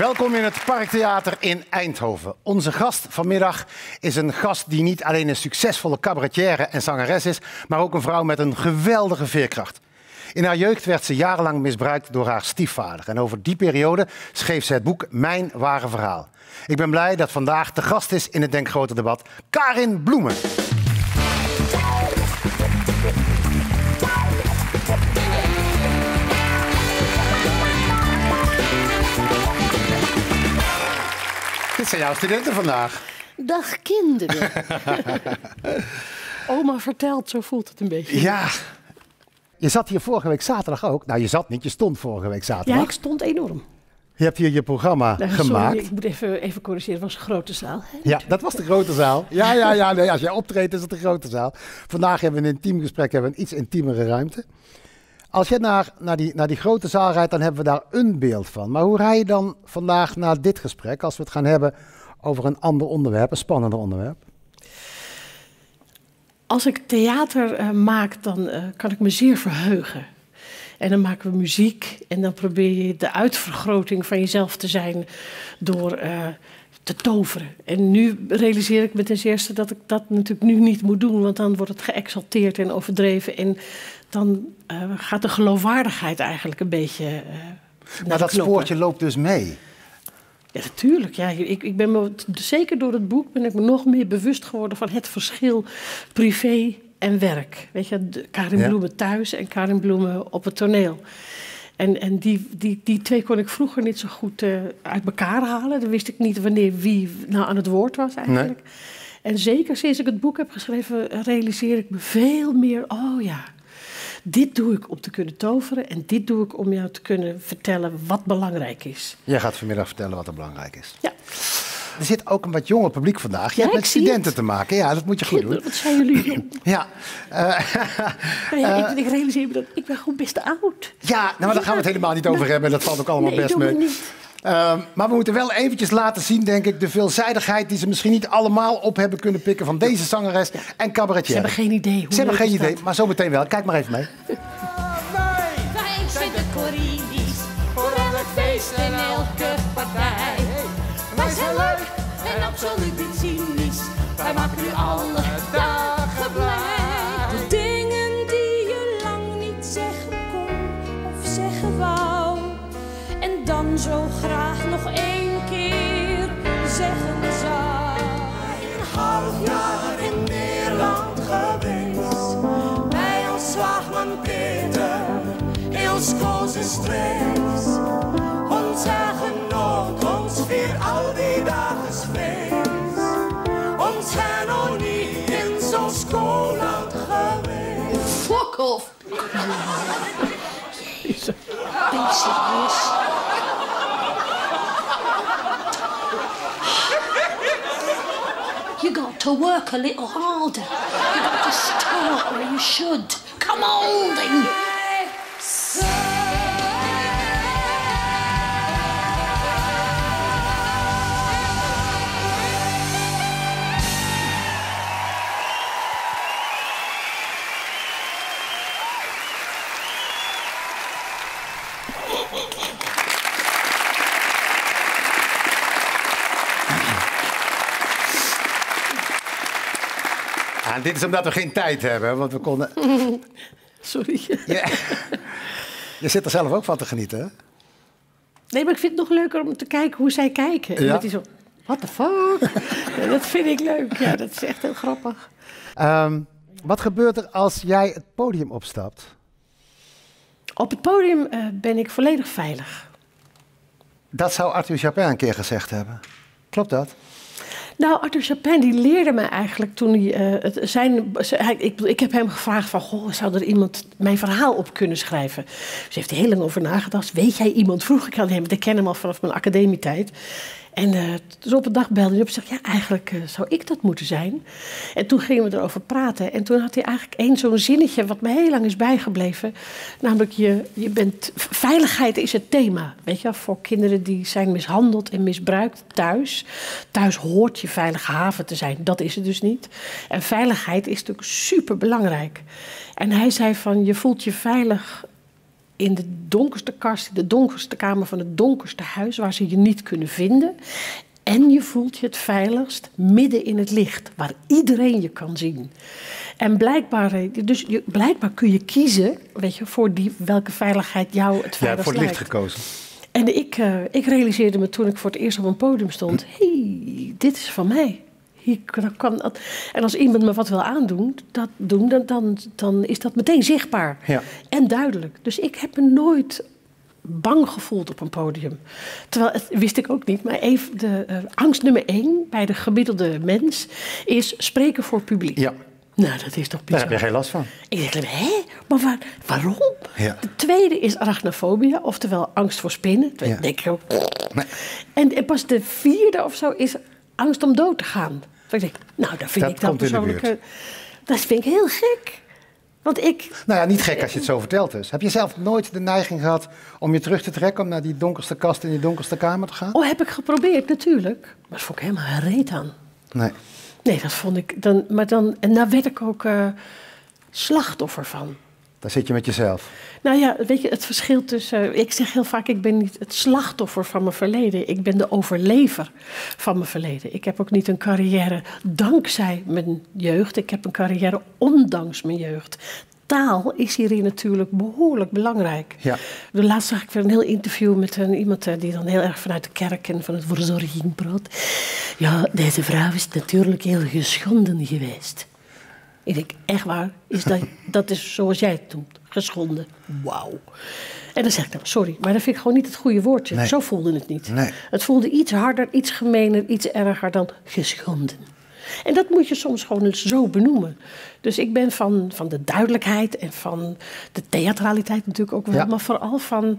Welkom in het Parktheater in Eindhoven. Onze gast vanmiddag is een gast die niet alleen een succesvolle cabaretière en zangeres is, maar ook een vrouw met een geweldige veerkracht. In haar jeugd werd ze jarenlang misbruikt door haar stiefvader. En over die periode schreef ze het boek Mijn Ware Verhaal. Ik ben blij dat vandaag de gast is in het Denk Groter debat, Karin Bloemen. Dit zijn jouw studenten vandaag. Dag kinderen. Oma vertelt, zo voelt het een beetje. Ja. Je zat hier vorige week zaterdag ook. Nou, je zat niet, je stond vorige week zaterdag. Ja, ik stond enorm. Je hebt hier je programma gemaakt. Sorry, ik moet even corrigeren. Het was een grote zaal. Hè? Ja, dat was de grote zaal. Ja, nee, als jij optreedt is het de grote zaal. Vandaag hebben we een intiem gesprek, hebben we een iets intiemere ruimte. Als je naar die grote zaal rijdt, dan hebben we daar een beeld van. Maar hoe rij je dan vandaag naar dit gesprek, als we het gaan hebben over een ander onderwerp, een spannender onderwerp? Als ik theater maak, dan kan ik me zeer verheugen. En dan maken we muziek en dan probeer je de uitvergroting van jezelf te zijn door te toveren. En nu realiseer ik me ten eerste dat ik dat natuurlijk nu niet moet doen, want dan wordt het geëxalteerd en overdreven en dan gaat de geloofwaardigheid eigenlijk een beetje Maar dat spoortje loopt dus mee. Ja, natuurlijk. Ja. Ik ben me, zeker door het boek ben ik me nog meer bewust geworden van het verschil privé en werk. Weet je, Karin Bloemen thuis en Karin Bloemen op het toneel. En die twee kon ik vroeger niet zo goed uit elkaar halen. Dan wist ik niet wanneer wie nou aan het woord was eigenlijk. Nee. En zeker sinds ik het boek heb geschreven, realiseer ik me veel meer, oh ja, dit doe ik om te kunnen toveren en dit doe ik om jou te kunnen vertellen wat belangrijk is. Jij gaat vanmiddag vertellen wat er belangrijk is. Ja. Er zit ook een wat jonger publiek vandaag. Je hebt met studenten te maken. Ja, dat moet je goed doen. Wat zijn jullie? Ja. Ik realiseer me dat ik ben gewoon best oud. Ja, nou, maar daar gaan we het helemaal niet over hebben. Dat valt ook allemaal best mee. Maar we moeten wel eventjes laten zien, denk ik, de veelzijdigheid die ze misschien niet allemaal op hebben kunnen pikken van deze zangeres en cabaretier. Ze hebben geen idee. Ze hebben geen idee, maar zometeen wel. Kijk maar even mee. Wij zijn de Corrinis, voor elk feest en elke partij. Wij zijn leuk en absoluut niet cynisch. Wij maken nu alle dagen blij. De dingen die je lang niet zeggen kon of zeggen wou. En dan zo graag nog één keer zeggen zou. Een half jaar in Nederland geweest. Bij ons zwaagman Peter, ons kozen streeks. Ons genoot, ons vier al die dagen feest. Ons zijn nog niet in zo'n schoolland geweest. Fuck off! Ben je serieus? You got to work a little harder. You got to start where you should. Come on, then. En dit is omdat we geen tijd hebben, want we konden... Sorry. Ja. Je zit er zelf ook van te genieten, hè? Nee, maar ik vind het nog leuker om te kijken hoe zij kijken. En dat is zo, what the fuck? Ja, dat vind ik leuk. Ja, dat is echt heel grappig. Wat gebeurt er als jij het podium opstapt? Op het podium ben ik volledig veilig. Dat zou Arthur Chapin een keer gezegd hebben. Klopt dat? Nou, Arthur Chapin die leerde me eigenlijk toen hij... Ik heb hem gevraagd van, goh, zou er iemand mijn verhaal op kunnen schrijven? Dus heeft hij heel lang over nagedacht. Weet jij iemand? Vroeg ik aan hem, ik ken hem al vanaf mijn academietijd. En dus op een dag belde hij op en zei, ja, eigenlijk zou ik dat moeten zijn. En toen gingen we erover praten. En toen had hij eigenlijk zo'n zinnetje wat me heel lang is bijgebleven. Namelijk, veiligheid is het thema. Weet je, voor kinderen die zijn mishandeld en misbruikt thuis. Thuis hoort je veilige haven te zijn. Dat is het dus niet. En veiligheid is natuurlijk superbelangrijk. En hij zei van, je voelt je veilig in de donkerste kast, in de donkerste kamer van het donkerste huis, waar ze je niet kunnen vinden. En je voelt je het veiligst midden in het licht, waar iedereen je kan zien. En blijkbaar kun je kiezen, weet je, voor welke veiligheid jou het veiligst lijkt. Ja, voor het licht gekozen. En ik realiseerde me toen ik voor het eerst op een podium stond, dit is van mij. En als iemand me wat wil aandoen, dan is dat meteen zichtbaar en duidelijk. Dus ik heb me nooit bang gevoeld op een podium. Terwijl, het wist ik ook niet, maar even angst nummer 1 bij de gemiddelde mens is spreken voor publiek. Ja. Nou, dat is toch bizar. Daar heb je geen last van. Ik dacht, maar waarom? Ja. De tweede is arachnofobia, oftewel angst voor spinnen. Ja. Denk ik ook. Nee. En pas de 4e of zo is angst om dood te gaan. Dus ik denk, nou, dat vind ik dan persoonlijk. Dat vind ik heel gek. Want Nou ja, niet gek als je het zo vertelt dus. Heb je zelf nooit de neiging gehad om je terug te trekken, om naar die donkerste kast in die donkerste kamer te gaan? Oh, heb ik geprobeerd, natuurlijk. Maar dat vond ik helemaal reet aan. Nee, dat vond ik. En daar werd ik ook slachtoffer van. Daar zit je met jezelf. Nou ja, weet je, het verschil tussen. Ik zeg heel vaak, ik ben niet het slachtoffer van mijn verleden. Ik ben de overlever van mijn verleden. Ik heb ook niet een carrière dankzij mijn jeugd. Ik heb een carrière ondanks mijn jeugd. Taal is hierin natuurlijk behoorlijk belangrijk. Ja. Laatst zag ik weer een heel interview met iemand die dan heel erg vanuit de kerk en van het verzorging praat. Ja, deze vrouw is natuurlijk heel geschonden geweest. Ik denk, echt waar? Dat is zoals jij het noemt, geschonden. Wauw. En dan zeg ik, nou, sorry, maar dat vind ik gewoon niet het goede woordje. Nee. Zo voelde het niet. Nee. Het voelde iets harder, iets gemener, iets erger dan geschonden. En dat moet je soms gewoon zo benoemen. Dus ik ben van de duidelijkheid en van de theatraliteit natuurlijk ook wel. Maar vooral van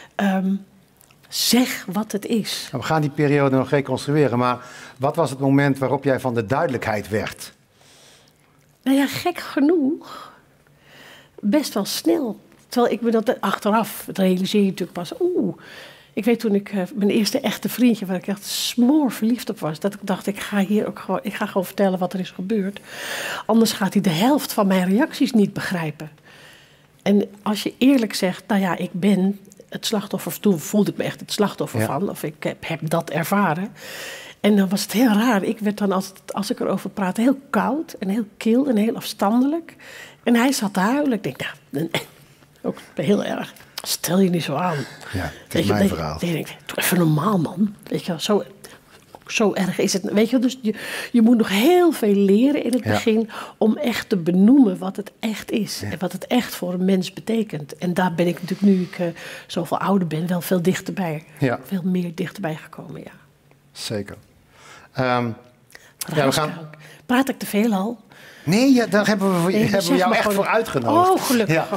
zeg wat het is. We gaan die periode nog reconstrueren. Maar wat was het moment waarop jij van de duidelijkheid werd? Nou ja, gek genoeg. Best wel snel. Terwijl ik me dat achteraf, het realiseer je natuurlijk pas. Ik weet toen ik mijn eerste echte vriendje, waar ik echt smoor verliefd op was, dat ik dacht, ik ga gewoon vertellen wat er is gebeurd. Anders gaat hij de helft van mijn reacties niet begrijpen. En als je eerlijk zegt, nou ja, ik ben het slachtoffer, toen voelde ik me echt het slachtoffer van, of ik heb dat ervaren. En dan was het heel raar. Ik werd dan, als ik erover praatte, heel koud en heel kil en heel afstandelijk. En hij zat te huilen. Ik denk, nou, ook heel erg. Stel je niet zo aan. Ja, het is mijn verhaal. Ik denk, doe even normaal, man. Weet je wel, zo erg is het. Weet je wel, dus je moet nog heel veel leren in het begin om echt te benoemen wat het echt is. Ja. En wat het echt voor een mens betekent. En daar ben ik natuurlijk, nu ik zoveel ouder ben, wel veel dichterbij. Ja. Veel meer dichterbij gekomen, ja. Zeker. We gaan... Praat ik te veel al? Nee, daar hebben we jou echt voor uitgenodigd. Oh, gelukkig.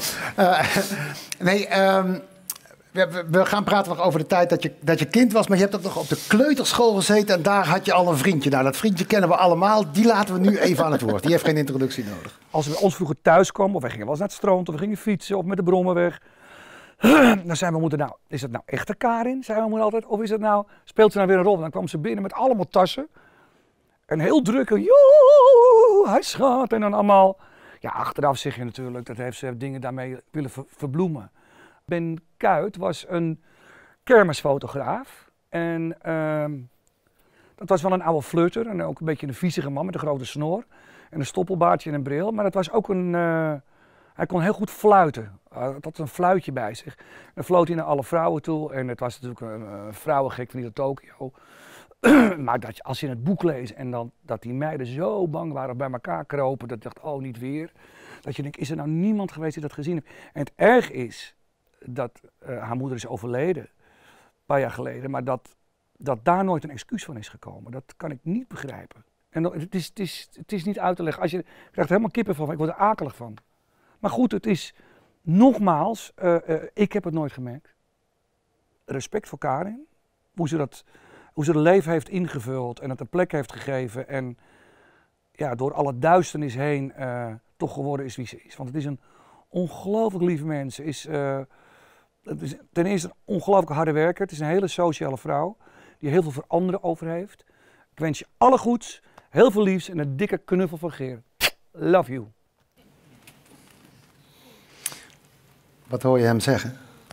Ja. We gaan praten nog over de tijd dat je kind was, maar je hebt ook nog op de kleuterschool gezeten en daar had je al een vriendje. Nou, dat vriendje kennen we allemaal, die laten we nu even aan het woord. Die heeft geen introductie nodig. Als we bij ons vroeger thuis kwamen, of wij gingen wel eens naar het strand, of we gingen fietsen, of met de brommer weg. Dan zei mijn moeder, nou, is het nou echte Karin, zei mijn moeder altijd, of is het nou, speelt ze nou weer een rol? En dan kwam ze binnen met allemaal tassen. En heel druk, joe, hij schat. En dan allemaal, ja, achteraf zeg je natuurlijk, dat heeft ze dingen daarmee willen verbloemen. Ben Kuit was een kermisfotograaf. En dat was wel een oude flirter en ook een beetje een viezige man met een grote snor. En een stoppelbaardje en een bril. Maar dat was ook hij kon heel goed fluiten. Hij had een fluitje bij zich. En dan floot hij naar alle vrouwen toe. En het was natuurlijk een vrouwengek van hier Tokio. Maar als je het boek leest en dan dat die meiden zo bang waren bij elkaar kropen, dat je dacht, oh, niet weer. Dat je denkt, is er nou niemand geweest die dat gezien heeft? En het erg is dat haar moeder is overleden, een paar jaar geleden, maar dat daar nooit een excuus van is gekomen. Dat kan ik niet begrijpen. En het is niet uit te leggen. Je krijgt helemaal kippen van, ik word er akelig van. Maar goed, het is, nogmaals, ik heb het nooit gemerkt. Respect voor Karin, hoe ze het leven heeft ingevuld en het een plek heeft gegeven en ja, door alle duisternis heen toch geworden is wie ze is. Want het is een ongelooflijk lieve mens. Het is ten eerste een ongelooflijk harde werker. Het is een hele sociale vrouw die heel veel voor anderen over heeft. Ik wens je alle goeds, heel veel liefs en een dikke knuffel van Geer. Love you. Wat hoor je hem zeggen?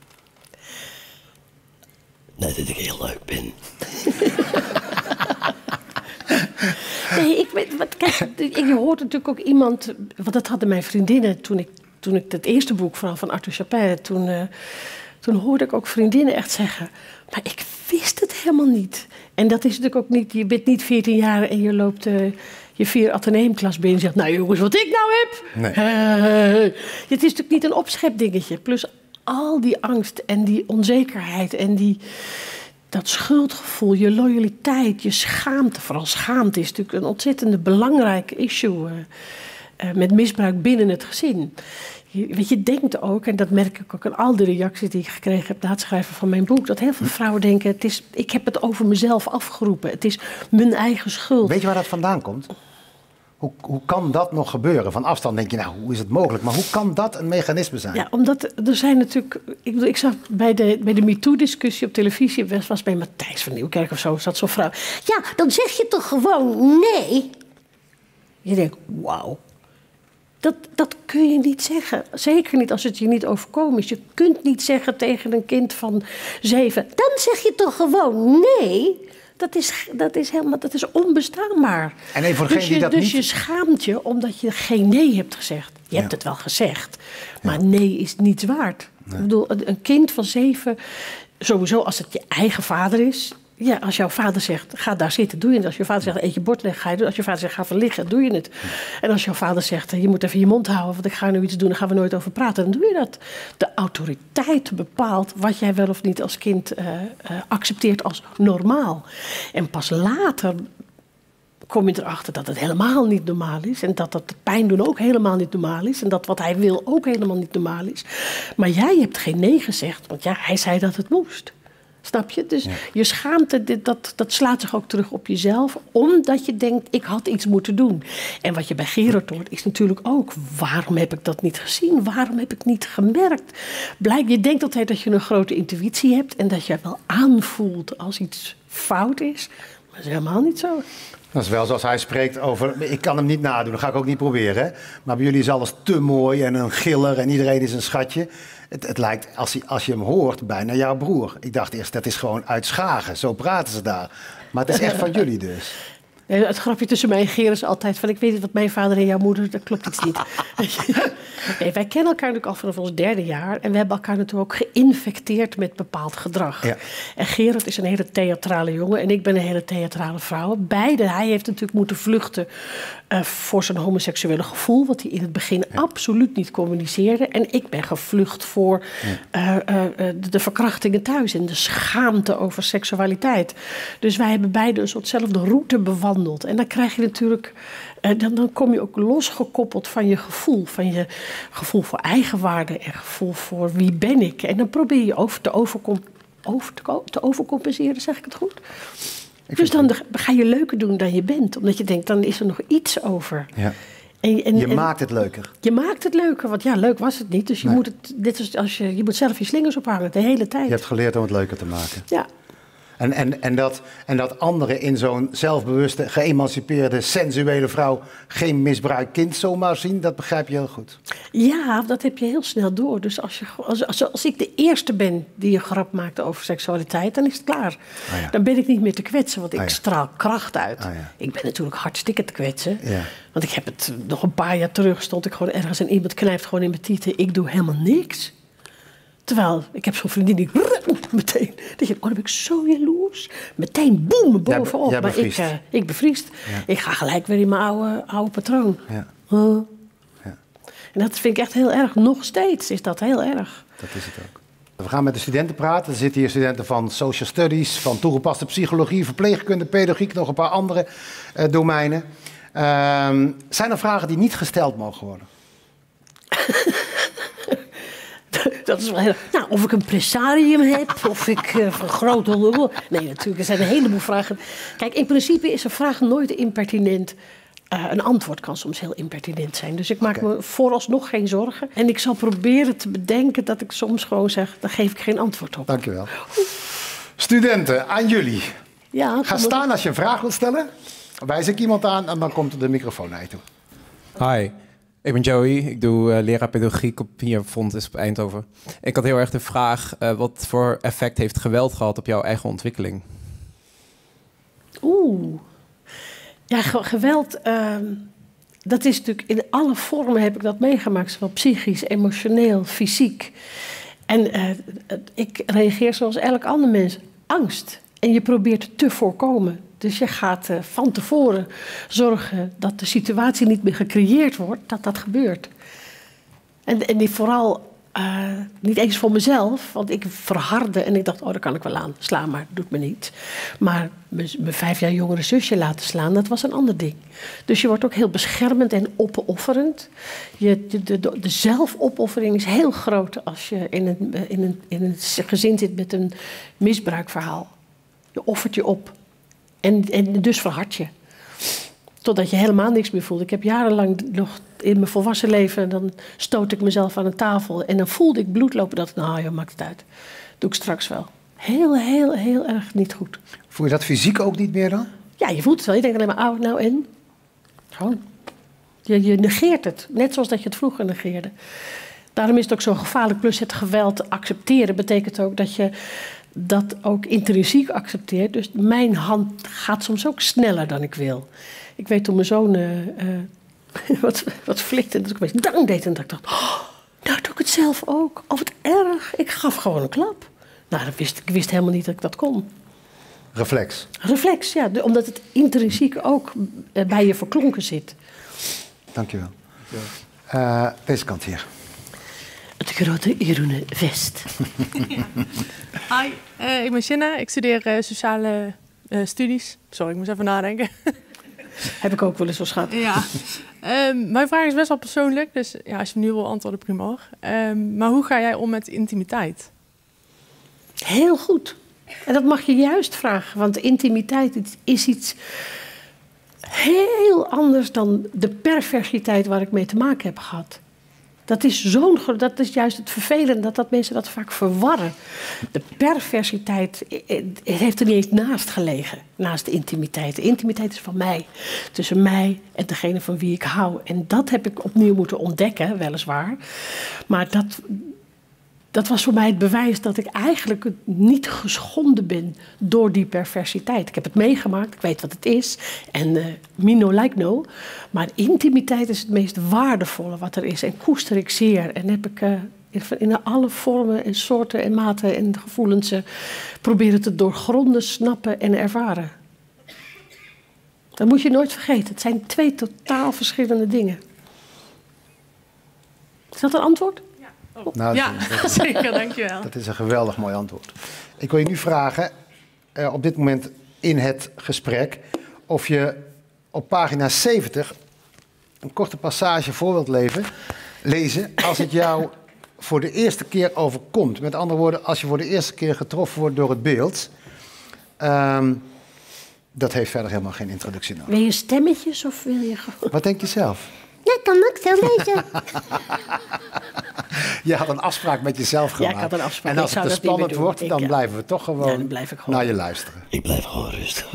Kijk, je hoort natuurlijk ook iemand... Want dat hadden mijn vriendinnen toen ik het eerste boek van Arthur Chapin... Toen hoorde ik ook vriendinnen echt zeggen... Maar ik wist het helemaal niet. En dat is natuurlijk ook niet... Je bent niet 14 jaar en je loopt je 4 ateneumklas binnen... en zegt, nou jongens, wat ik nou heb... Nee. Het is natuurlijk niet een opschepdingetje. Plus al die angst en die onzekerheid en dat schuldgevoel, je loyaliteit, je schaamte. Vooral schaamte is natuurlijk een ontzettend belangrijk issue... met misbruik binnen het gezin. Je denkt ook, en dat merk ik ook aan al de reacties die ik gekregen heb na het schrijven van mijn boek, dat heel veel vrouwen denken, ik heb het over mezelf afgeroepen. Het is mijn eigen schuld. Weet je waar dat vandaan komt? Hoe kan dat nog gebeuren? Van afstand denk je, nou, hoe is het mogelijk? Maar hoe kan dat een mechanisme zijn? Ja, omdat er zijn natuurlijk... Ik zag bij de MeToo-discussie op televisie... was bij Matthijs van Nieuwkerk of zo, zat zo'n vrouw. Ja, dan zeg je toch gewoon nee? Je denkt, wauw. Dat kun je niet zeggen. Zeker niet als het je niet overkomen is. Je kunt niet zeggen tegen een kind van 7... dan zeg je toch gewoon nee? Dat is onbestaanbaar. En even voor degene die dat dus niet... je schaamt je omdat je geen nee hebt gezegd. Je hebt het wel gezegd, maar nee is niets waard. Nee. Ik bedoel, een kind van 7, sowieso als het je eigen vader is... Ja, als jouw vader zegt, ga daar zitten, doe je het. Als je vader zegt, eet je bord weg, ga je doen. Als je vader zegt, ga even liggen, doe je het. En als jouw vader zegt, je moet even je mond houden... want ik ga nu iets doen, daar gaan we nooit over praten, dan doe je dat. De autoriteit bepaalt wat jij wel of niet als kind accepteert als normaal. En pas later kom je erachter dat het helemaal niet normaal is... en dat de pijn doen ook helemaal niet normaal is... en dat wat hij wil ook helemaal niet normaal is. Maar jij hebt geen nee gezegd, want ja, hij zei dat het moest. Snap je? Dus je schaamte, dat slaat zich ook terug op jezelf... omdat je denkt, ik had iets moeten doen. En wat je bij Gerard hoort, is natuurlijk ook... waarom heb ik dat niet gezien? Waarom heb ik niet gemerkt? Je denkt altijd dat je een grote intuïtie hebt... en dat je wel aanvoelt als iets fout is. Maar dat is helemaal niet zo. Dat is wel zoals hij spreekt over... Ik kan hem niet nadoen, dat ga ik ook niet proberen. Hè? Maar bij jullie is alles te mooi en een giller en iedereen is een schatje. Het lijkt, als je hem hoort, bijna jouw broer. Ik dacht eerst, dat is gewoon uit Schagen. Zo praten ze daar. Maar het is echt van jullie dus. Nee, het grapje tussen mij en Gerard is altijd van... ik weet niet wat mijn vader en jouw moeder... dat klopt iets niet. Nee, wij kennen elkaar natuurlijk al vanaf ons 3e jaar... en we hebben elkaar natuurlijk ook geïnfecteerd met bepaald gedrag. Ja. En Gerard is een hele theatrale jongen... en ik ben een hele theatrale vrouw. Beide, hij heeft natuurlijk moeten vluchten... voor zijn homoseksuele gevoel... wat hij in het begin absoluut niet communiceerde. En ik ben gevlucht voor de verkrachtingen thuis... en de schaamte over seksualiteit. Dus wij hebben beide een soortzelfde route bewandeld. En dan krijg je natuurlijk... Dan kom je ook losgekoppeld van je gevoel. Van je gevoel voor eigenwaarde en gevoel voor wie ben ik. En dan probeer je te overcompenseren, zeg ik het goed? Dus dan ga je leuker doen dan je bent. Omdat je denkt, dan is er nog iets over. Ja. Je maakt het leuker. Je maakt het leuker, want ja, leuk was het niet. Dus je moet het, dit is als je moet zelf je slingers ophangen de hele tijd. Je hebt geleerd om het leuker te maken. Ja. En dat anderen in zo'n zelfbewuste, geëmancipeerde, sensuele vrouw geen misbruikt kind zomaar zien, dat begrijp je heel goed. Ja, dat heb je heel snel door. Dus als ik de eerste ben die een grap maakt over seksualiteit, dan is het klaar. Ah, ja. Dan ben ik niet meer te kwetsen, want ik straal kracht uit. Ah, ja. Ik ben natuurlijk hartstikke te kwetsen. Ja. Want ik heb het nog een paar jaar terug, stond ik gewoon ergens en iemand knijpt gewoon in mijn tieten. Ik doe helemaal niks. Terwijl, ik heb zo'n vriendin die meteen... Dat je, dan ben ik zo jaloers. Meteen boem, bovenop. Ja, maar ik bevriest. Ja. Ik ga gelijk weer in mijn oude patroon. Ja. Ja. En dat vind ik echt heel erg. Nog steeds is dat heel erg. Dat is het ook. We gaan met de studenten praten. Er zitten hier studenten van social studies, van toegepaste psychologie, verpleegkunde, pedagogiek, nog een paar andere domeinen. Zijn er vragen die niet gesteld mogen worden? Dat is wel heel... Nou, of ik een presarium heb, of ik een grote... Nee, natuurlijk, er zijn een heleboel vragen. Kijk, in principe is een vraag nooit impertinent. Een antwoord kan soms heel impertinent zijn. Dus ik maak me vooralsnog geen zorgen. En ik zal proberen te bedenken dat ik soms gewoon zeg... daar geef ik geen antwoord op. Dank je wel. Studenten, aan jullie. Ja, ga staan als je een vraag wilt stellen. Wijs ik iemand aan en dan komt de microfoon naar je toe. Hi. Ik ben Joey, ik doe leraar pedagogiek op hier Fontis op Eindhoven. Ik had heel erg de vraag, wat voor effect heeft geweld gehad op jouw eigen ontwikkeling? Ja, geweld, dat is natuurlijk in alle vormen heb ik dat meegemaakt. Zowel psychisch, emotioneel, fysiek. En ik reageer zoals elk ander mens. Angst. En je probeert het te voorkomen. Dus je gaat van tevoren zorgen dat de situatie niet meer gecreëerd wordt, dat dat gebeurt. En vooral niet eens voor mezelf, want ik verhardde en ik dacht, oh, daar kan ik wel aan slaan, maar dat doet me niet. Maar mijn 5 jaar jongere zusje laten slaan, dat was een ander ding. Dus je wordt ook heel beschermend en opofferend. De zelfopoffering is heel groot als je in een gezin zit met een misbruikverhaal. Je offert je op. En dus verhard je. Totdat je helemaal niks meer voelt. Ik heb jarenlang nog in mijn volwassen leven... dan stoot ik mezelf aan een tafel... en dan voelde ik bloed lopen. Dat nou, joh, maakt het uit. Doe ik straks wel. Heel erg niet goed. Voel je dat fysiek ook niet meer dan? Ja, je voelt het wel. Je denkt alleen maar, oh, nou en? Gewoon. Je negeert het. Net zoals dat je het vroeger negeerde. Daarom is het ook zo gevaarlijk. Plus het geweld accepteren betekent ook dat je... dat ook intrinsiek accepteert. Dus mijn hand gaat soms ook sneller dan ik wil. Ik weet toen mijn zoon wat flikte en dat ik opeens dang deed. En dat ik dacht, oh, nou doe ik het zelf ook. Oh, wat erg. Ik gaf gewoon een klap. Nou, ik wist helemaal niet dat ik dat kon. Reflex. Reflex, ja. Omdat het intrinsiek ook bij je verklonken zit. Dankjewel. Deze kant hier. Het grote groene vest. Hi, ik ben Shinna. Ik studeer sociale studies. Sorry, ik moest even nadenken. Heb ik ook wel eens zo schat. Ja. Mijn vraag is best wel persoonlijk. Dus ja, als je nu wil antwoorden, prima hoor. Maar hoe ga jij om met intimiteit? Heel goed. En dat mag je juist vragen. Want intimiteit is iets heel anders dan de perversiteit waar ik mee te maken heb gehad. Dat is juist het vervelende, dat mensen dat vaak verwarren. De perversiteit heeft er niet eens naast gelegen, naast de intimiteit. De intimiteit is van mij, tussen mij en degene van wie ik hou. En dat heb ik opnieuw moeten ontdekken, weliswaar. Maar dat was voor mij het bewijs dat ik eigenlijk niet geschonden ben door die perversiteit. Ik heb het meegemaakt, ik weet wat het is. En me no like no. Maar intimiteit is het meest waardevolle wat er is. En koester ik zeer. En heb ik in alle vormen en soorten en maten en gevoelens proberen te doorgronden, snappen en ervaren. Dat moet je nooit vergeten. Het zijn 2 totaal verschillende dingen. Is dat een antwoord? Nou, Ja, zeker, dankjewel. Dat is een geweldig mooi antwoord. Ik wil je nu vragen, op dit moment in het gesprek, of je op pagina 70 een korte passage voor wilt lezen als het jou voor de eerste keer overkomt. Met andere woorden, als je voor de eerste keer getroffen wordt door het beeld. Dat heeft verder helemaal geen introductie nodig. Wil je stemmetjes of wil je gewoon... Wat denk je zelf? Ja, kan ook zo lezen. Je had een afspraak met jezelf gemaakt. Ja, ik had een afspraak. En als Ik het zou te dat niet spannend meer wordt, doen. dan blijven we toch gewoon, dan blijf ik gewoon naar je luisteren. Ik blijf gewoon rustig.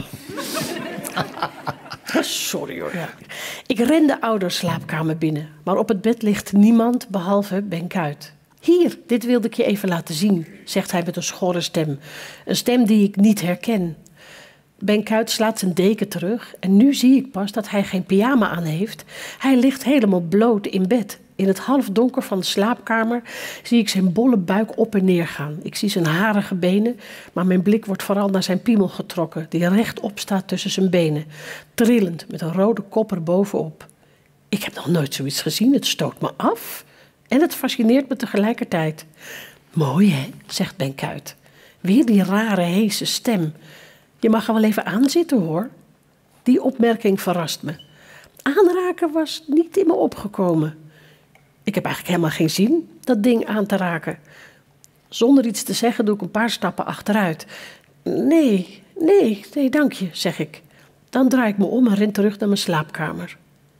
Sorry hoor. Ja. Ik ren de ouderslaapkamer binnen. Maar op het bed ligt niemand behalve Ben Kuijt. Hier, dit wilde ik je even laten zien, zegt hij met een schorre stem. Een stem die ik niet herken. Ben Kuijt slaat zijn deken terug en nu zie ik pas dat hij geen pyjama aan heeft. Hij ligt helemaal bloot in bed. In het halfdonker van de slaapkamer zie ik zijn bolle buik op en neer gaan. Ik zie zijn harige benen, maar mijn blik wordt vooral naar zijn piemel getrokken, die rechtop staat tussen zijn benen, trillend met een rode kop erbovenop. Ik heb nog nooit zoiets gezien, het stoot me af en het fascineert me tegelijkertijd. Mooi hè, zegt Ben Kuijt. Weer die rare, heese stem. Je mag er wel even aan zitten hoor. Die opmerking verrast me. Aanraken was niet in me opgekomen. Ik heb eigenlijk helemaal geen zin dat ding aan te raken. Zonder iets te zeggen doe ik een paar stappen achteruit. Nee, dank je, zeg ik. Dan draai ik me om en ren terug naar mijn slaapkamer.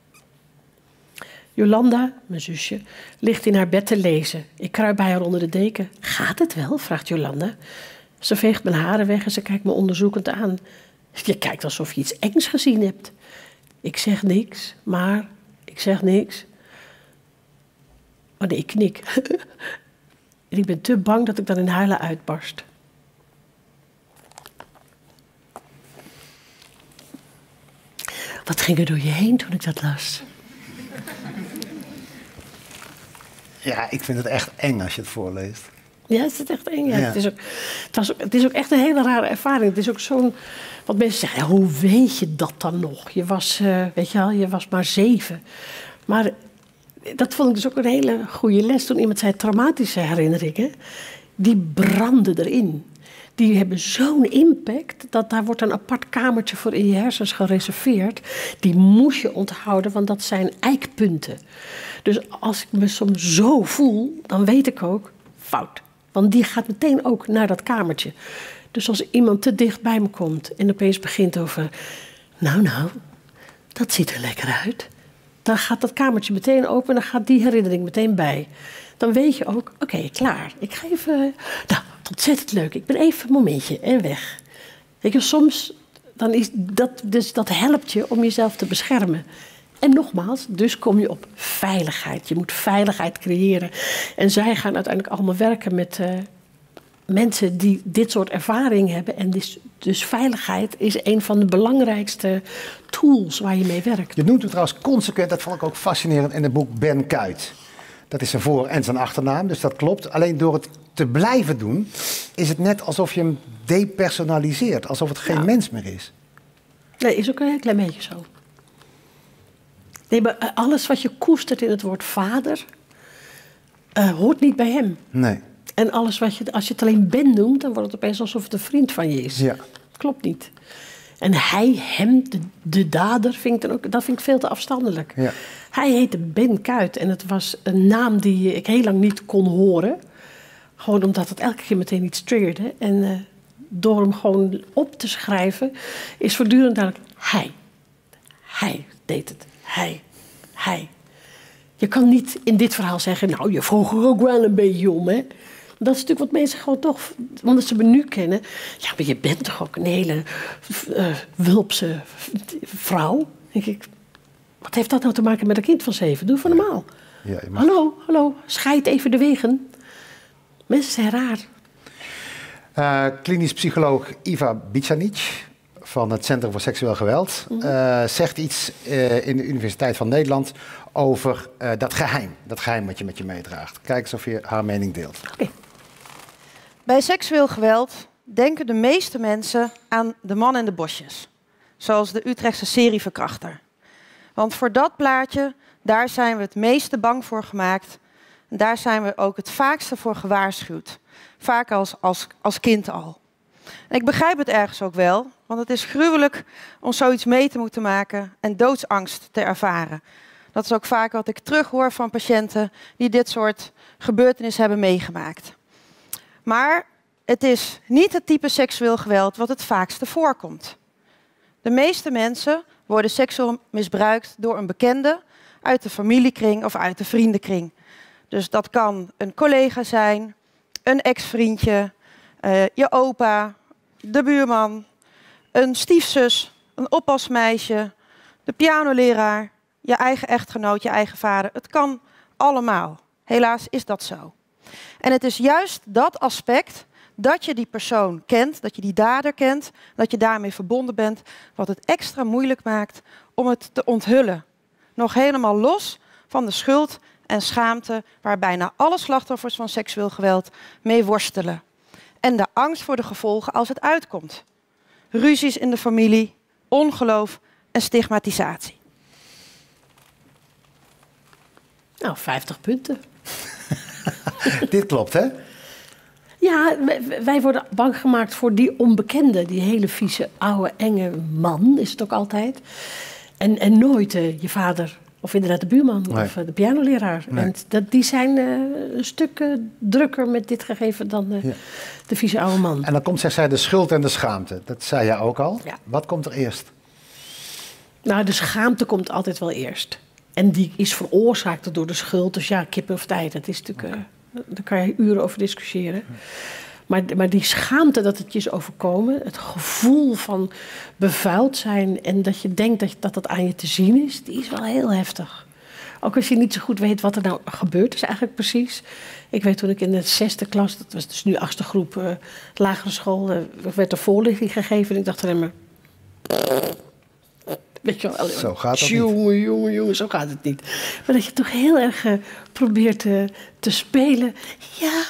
Jolanda, mijn zusje, ligt in haar bed te lezen. Ik kruip bij haar onder de deken. Gaat het wel? Vraagt Jolanda. Ze veegt mijn haren weg en ze kijkt me onderzoekend aan. Je kijkt alsof je iets engs gezien hebt. Ik zeg niks, maar ik zeg niks. Oh nee, ik knik. En ik ben te bang dat ik dan in huilen uitbarst. ging er door je heen toen ik dat las? Ja, ik vind het echt eng als je het voorleest. Ja, het is echt eng. Ja. Ja. Het is ook echt een hele rare ervaring. Het is ook zo'n... Wat mensen zeggen, ja, hoe weet je dat dan nog? Je was, weet je wel, je was maar 7. Maar dat vond ik dus ook een hele goede les. Toen iemand zei, traumatische herinneringen, die branden erin. Die hebben zo'n impact dat daar wordt een apart kamertje voor in je hersens gereserveerd. Die moest je onthouden, want dat zijn eikpunten. Dus als ik me soms zo voel, dan weet ik ook, fout. Want die gaat meteen ook naar dat kamertje. Dus als iemand te dicht bij me komt en opeens begint over... Nou, dat ziet er lekker uit. Dan gaat dat kamertje meteen open en dan gaat die herinnering meteen bij. Dan weet je ook, oké, klaar. Ik ga even... Nou, ontzettend leuk. Ik ben even een momentje en weg. Weet je, soms dan is dat, dus dat helpt je om jezelf te beschermen. En nogmaals, dus kom je op veiligheid. Je moet veiligheid creëren. En zij gaan uiteindelijk allemaal werken met mensen die dit soort ervaring hebben. En dus veiligheid is een van de belangrijkste tools waar je mee werkt. Je noemt hem trouwens consequent, dat vond ik ook fascinerend in het boek Ben Kuijt. Dat is zijn voor- en zijn achternaam, dus dat klopt. Alleen door het te blijven doen, is het net alsof je hem depersonaliseert. Alsof het geen mens meer is. Nee, is ook een heel klein beetje zo. Nee, maar alles wat je koestert in het woord vader, hoort niet bij hem. Nee. En alles wat als je het alleen Ben noemt, dan wordt het opeens alsof het een vriend van je is. Ja. Klopt niet. En hij, hem, de dader, dat vind ik veel te afstandelijk. Ja. Hij heette Ben Kuijt en het was een naam die ik heel lang niet kon horen. Gewoon omdat het elke keer meteen iets triggerde. En door hem gewoon op te schrijven, is voortdurend duidelijk, hij deed het. Hij. Je kan niet in dit verhaal zeggen, nou, je vroeg er ook wel een beetje om, hè. Dat is natuurlijk wat mensen gewoon toch, omdat ze me nu kennen. Ja, maar je bent toch ook een hele wulpse vrouw? Denk ik, wat heeft dat nou te maken met een kind van 7? Doe van normaal. Ja, je mag... Hallo, scheid even de wegen. Mensen zijn raar. Klinisch psycholoog Iva Bicanic van het Centrum voor Seksueel Geweld zegt iets in de Universiteit van Nederland over dat geheim wat je met je meedraagt. Kijk eens of je haar mening deelt. Okay. Bij seksueel geweld denken de meeste mensen aan de man in de bosjes. Zoals de Utrechtse serieverkrachter. Want voor dat plaatje, daar zijn we het meeste bang voor gemaakt. En daar zijn we ook het vaakste voor gewaarschuwd. Vaak als kind al. En ik begrijp het ergens ook wel, want het is gruwelijk om zoiets mee te moeten maken en doodsangst te ervaren. Dat is ook vaak wat ik terughoor van patiënten die dit soort gebeurtenissen hebben meegemaakt. Maar het is niet het type seksueel geweld wat het vaakste voorkomt. De meeste mensen worden seksueel misbruikt door een bekende uit de familiekring of uit de vriendenkring. Dus dat kan een collega zijn, een ex-vriendje, je opa, de buurman, een stiefzus, een oppasmeisje, de pianoleraar, je eigen echtgenoot, je eigen vader. Het kan allemaal. Helaas is dat zo. En het is juist dat aspect dat je die persoon kent, dat je die dader kent, dat je daarmee verbonden bent, wat het extra moeilijk maakt om het te onthullen. Nog helemaal los van de schuld en schaamte waar bijna alle slachtoffers van seksueel geweld mee worstelen. En de angst voor de gevolgen als het uitkomt. Ruzies in de familie, ongeloof en stigmatisatie. Nou, 50 punten. Dit klopt, hè? Ja, wij worden bang gemaakt voor die onbekende. Die hele vieze, oude, enge man, is het ook altijd. En nooit je vader of inderdaad de buurman of de pianoleraar. Nee. En die zijn een stuk drukker met dit gegeven dan de vieze oude man. En dan komt, zegt zij, de schuld en de schaamte. Dat zei jij ook al. Ja. Wat komt er eerst? Nou, de schaamte komt altijd wel eerst. En die is veroorzaakt door de schuld. Dus ja, kippen of tijd. Dat is natuurlijk, daar kan je uren over discussiëren. Maar die schaamte dat het je is overkomen, het gevoel van bevuild zijn en dat je denkt dat dat aan je te zien is, die is wel heel heftig. Ook als je niet zo goed weet wat er nou gebeurd is eigenlijk precies. Ik weet toen ik in de 6e klas, dat was dus nu 8e groep lagere school, werd er voorlichting gegeven en ik dacht alleen maar, Weet je wel, Zo gaat dat jongen, zo gaat het niet. Maar dat je toch heel erg probeert te spelen. Ja.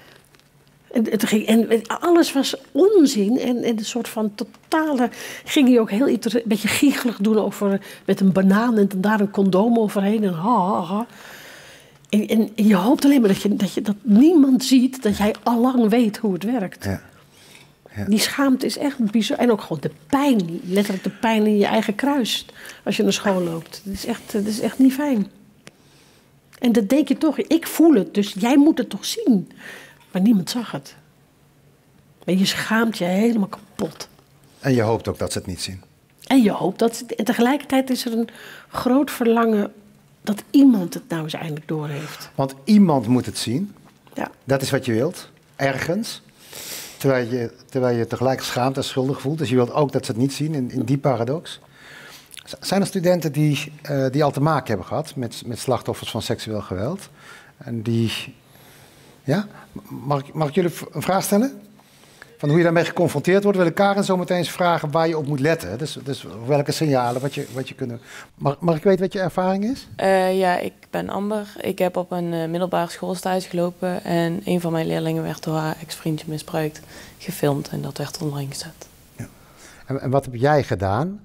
En alles was onzin. En een soort van totale... Ging hij ook heel een beetje giechelig doen over... Met een banaan en daar een condoom overheen. En ha. En je hoopt alleen maar dat niemand ziet... dat jij allang weet hoe het werkt. Ja. Ja. Die schaamte is echt bizar. En ook gewoon de pijn. Letterlijk de pijn in je eigen kruis. Als je naar school loopt. Dat is echt niet fijn. En dat denk je toch. Ik voel het, dus jij moet het toch zien. Maar niemand zag het. En je schaamt je helemaal kapot. En je hoopt ook dat ze het niet zien. En je hoopt dat... En tegelijkertijd is er een groot verlangen... dat iemand het nou eens eindelijk doorheeft. Want iemand moet het zien. Ja. Dat is wat je wilt. Ergens. Terwijl je tegelijk schaamt en schuldig voelt. Dus je wilt ook dat ze het niet zien, in die paradox. Zijn er studenten die al te maken hebben gehad met slachtoffers van seksueel geweld? En die... Ja? Mag ik jullie een vraag stellen? Van hoe je daarmee geconfronteerd wordt, wil ik Karen zo meteen eens vragen waar je op moet letten. Dus welke signalen, wat je kunnen... Mag ik weten wat je ervaring is? Ja, ik ben Amber. Ik heb op een middelbare school stage gelopen en een van mijn leerlingen werd door haar ex-vriendje misbruikt, gefilmd en dat werd online gezet. Ja. En wat heb jij gedaan?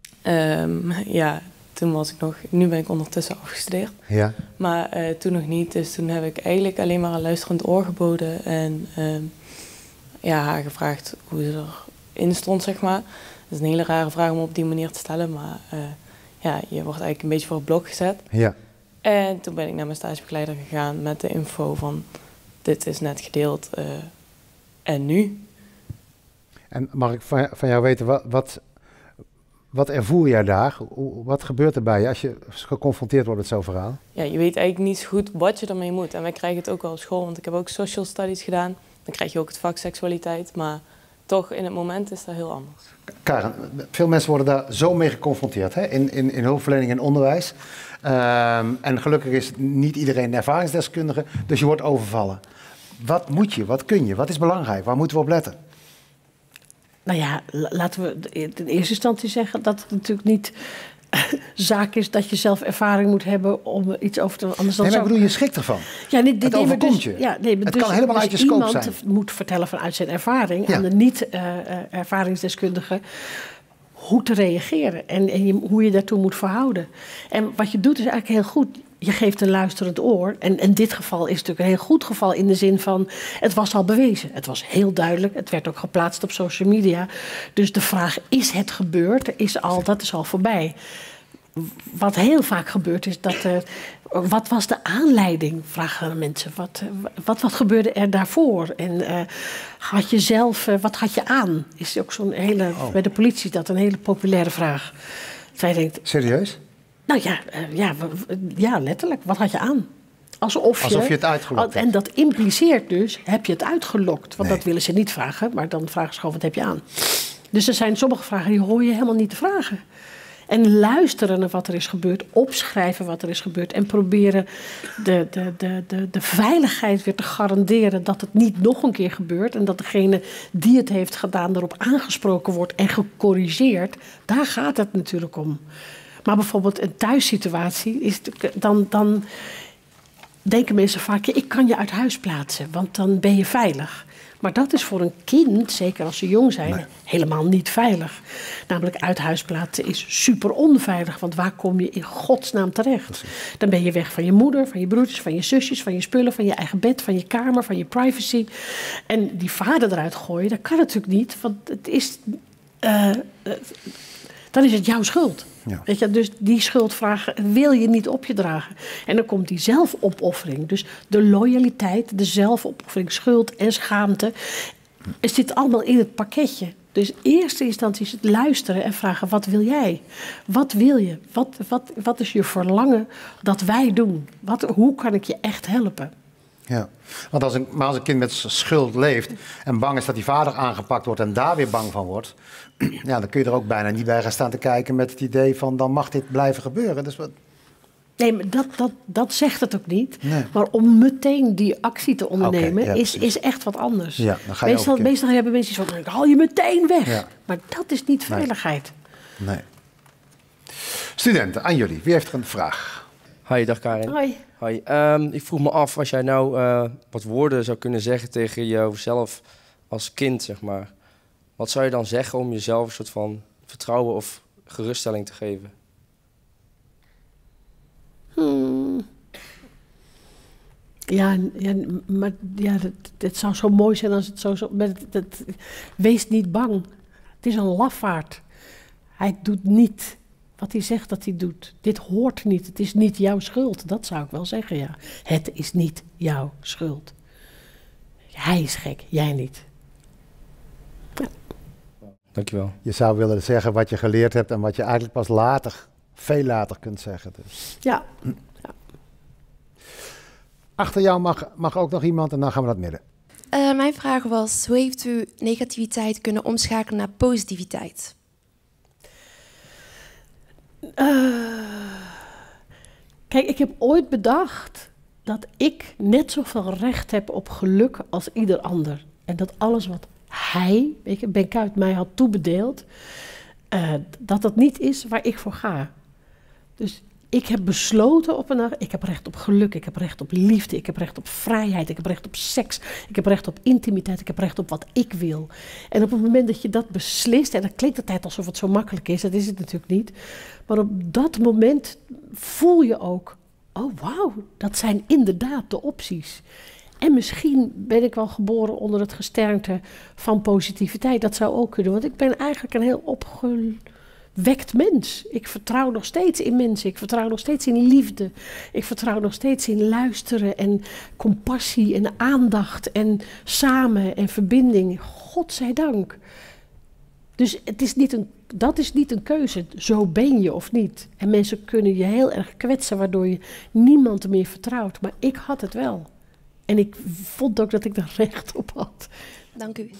Ja, toen was ik nog... Nu ben ik ondertussen afgestudeerd. Ja. Maar toen nog niet, dus toen heb ik eigenlijk alleen maar een luisterend oor geboden en... haar gevraagd hoe ze erin stond, zeg maar. Dat is een hele rare vraag om op die manier te stellen, maar je wordt eigenlijk een beetje voor het blok gezet. Ja. En toen ben ik naar mijn stagebegeleider gegaan met de info van, dit is net gedeeld, en nu? En mag ik van jou weten, wat ervoer jij daar? Wat gebeurt er bij je als je geconfronteerd wordt met zo'n verhaal? Ja, je weet eigenlijk niet zo goed wat je ermee moet. En wij krijgen het ook wel op school, want ik heb ook social studies gedaan. Dan krijg je ook het vak seksualiteit, maar toch in het moment is dat heel anders. Karen, veel mensen worden daar zo mee geconfronteerd, hè? In hulpverlening en onderwijs. En gelukkig is niet iedereen een ervaringsdeskundige, dus je wordt overvallen. Wat moet je, wat kun je, wat is belangrijk, waar moeten we op letten? Nou ja, laten we in eerste instantie zeggen dat het natuurlijk niet zaak is dat je zelf ervaring moet hebben om iets over te... Anders dan nee, maar ik bedoel, je schrikt ervan. Ja, het overkomt je. Ja, het kan helemaal uit je scope zijn. Iemand moet vertellen vanuit zijn ervaring ja. aan de niet-ervaringsdeskundige hoe te reageren en hoe je daartoe moet verhouden. En wat je doet is eigenlijk heel goed. Je geeft een luisterend oor. En dit geval is natuurlijk een heel goed geval in de zin van... het was al bewezen. Het was heel duidelijk. Het werd ook geplaatst op social media. Dus de vraag, is het gebeurd? Dat is al voorbij. Wat heel vaak gebeurt is dat... wat was de aanleiding, vragen mensen. Wat gebeurde er daarvoor? En had je zelf... wat had je aan? Is ook zo'n hele... Bij de politie dat een hele populaire vraag. Zij denkt... Serieus? Nou ja, letterlijk. Wat had je aan? Alsof je het uitgelokt hebt. En dat impliceert dus, heb je het uitgelokt? Want dat willen ze niet vragen, maar dan vragen ze gewoon, wat heb je aan? Dus er zijn sommige vragen, die hoor je helemaal niet te vragen. En luisteren naar wat er is gebeurd, opschrijven wat er is gebeurd... en proberen de veiligheid weer te garanderen dat het niet nog een keer gebeurt... en dat degene die het heeft gedaan erop aangesproken wordt en gecorrigeerd. Daar gaat het natuurlijk om. Maar bijvoorbeeld een thuissituatie, is dan denken mensen vaak... ik kan je uit huis plaatsen, want dan ben je veilig. Maar dat is voor een kind, zeker als ze jong zijn, helemaal niet veilig. Namelijk uit huis plaatsen is super onveilig. Want waar kom je in godsnaam terecht? Precies. Dan ben je weg van je moeder, van je broertjes, van je zusjes... van je spullen, van je eigen bed, van je kamer, van je privacy. En die vader eruit gooien, dat kan natuurlijk niet. Want het is... dan is het jouw schuld. Ja. Weet je, dus die schuldvraag wil je niet op je dragen. En dan komt die zelfopoffering. Dus de loyaliteit, de zelfopoffering, schuld en schaamte... het zit allemaal in het pakketje. Dus in eerste instantie is het luisteren en vragen... wat wil jij? Wat wil je? Wat is je verlangen dat wij doen? Hoe kan ik je echt helpen? Ja, want als een kind met schuld leeft en bang is dat die vader aangepakt wordt en daar weer bang van wordt, ja, dan kun je er ook bijna niet bij gaan staan te kijken met het idee van dan mag dit blijven gebeuren. Dus wat... Nee, maar dat zegt het ook niet. Nee. Maar om meteen die actie te ondernemen is echt wat anders. Ja, dan ga je meestal hebben mensen zo van, haal je meteen weg. Ja. Maar dat is niet veiligheid. Nee. Studenten, aan jullie. Wie heeft er een vraag? Hi, dag Karin. Hoi. Hoi. Ik vroeg me af, als jij nou wat woorden zou kunnen zeggen tegen jezelf als kind, zeg maar. Wat zou je dan zeggen om jezelf een soort van vertrouwen of geruststelling te geven? Ja, maar ja, het zou zo mooi zijn als het zo... wees niet bang. Het is een lafaard. Hij doet niet wat hij zegt dat hij doet. Dit hoort niet. Het is niet jouw schuld. Dat zou ik wel zeggen, ja. Het is niet jouw schuld. Hij is gek, jij niet. Ja. Dankjewel. Je zou willen zeggen wat je geleerd hebt en wat je eigenlijk pas later, veel later kunt zeggen. Dus. Ja. Achter jou mag ook nog iemand en dan gaan we naar het midden. Mijn vraag was, hoe heeft u negativiteit kunnen omschakelen naar positiviteit? Kijk, ik heb ooit bedacht dat ik net zoveel recht heb op geluk als ieder ander. En dat alles wat hij, Ben Kuijt, mij had toebedeeld, dat dat niet is waar ik voor ga. Dus ik heb besloten op een dag, ik heb recht op geluk, ik heb recht op liefde, ik heb recht op vrijheid, ik heb recht op seks, ik heb recht op intimiteit, ik heb recht op wat ik wil. En op het moment dat je dat beslist, en dat klinkt altijd alsof het zo makkelijk is, dat is het natuurlijk niet. Maar op dat moment voel je ook, oh wauw, dat zijn inderdaad de opties. En misschien ben ik wel geboren onder het gesternte van positiviteit, dat zou ook kunnen. Want ik ben eigenlijk een heel opgewekt mens. Ik vertrouw nog steeds in mensen. Ik vertrouw nog steeds in liefde. Ik vertrouw nog steeds in luisteren en compassie en aandacht en samen en verbinding. Godzijdank. Dus dat is niet een keuze. Zo ben je of niet. En mensen kunnen je heel erg kwetsen, waardoor je niemand meer vertrouwt. Maar ik had het wel. En ik vond ook dat ik er recht op had. Dank u.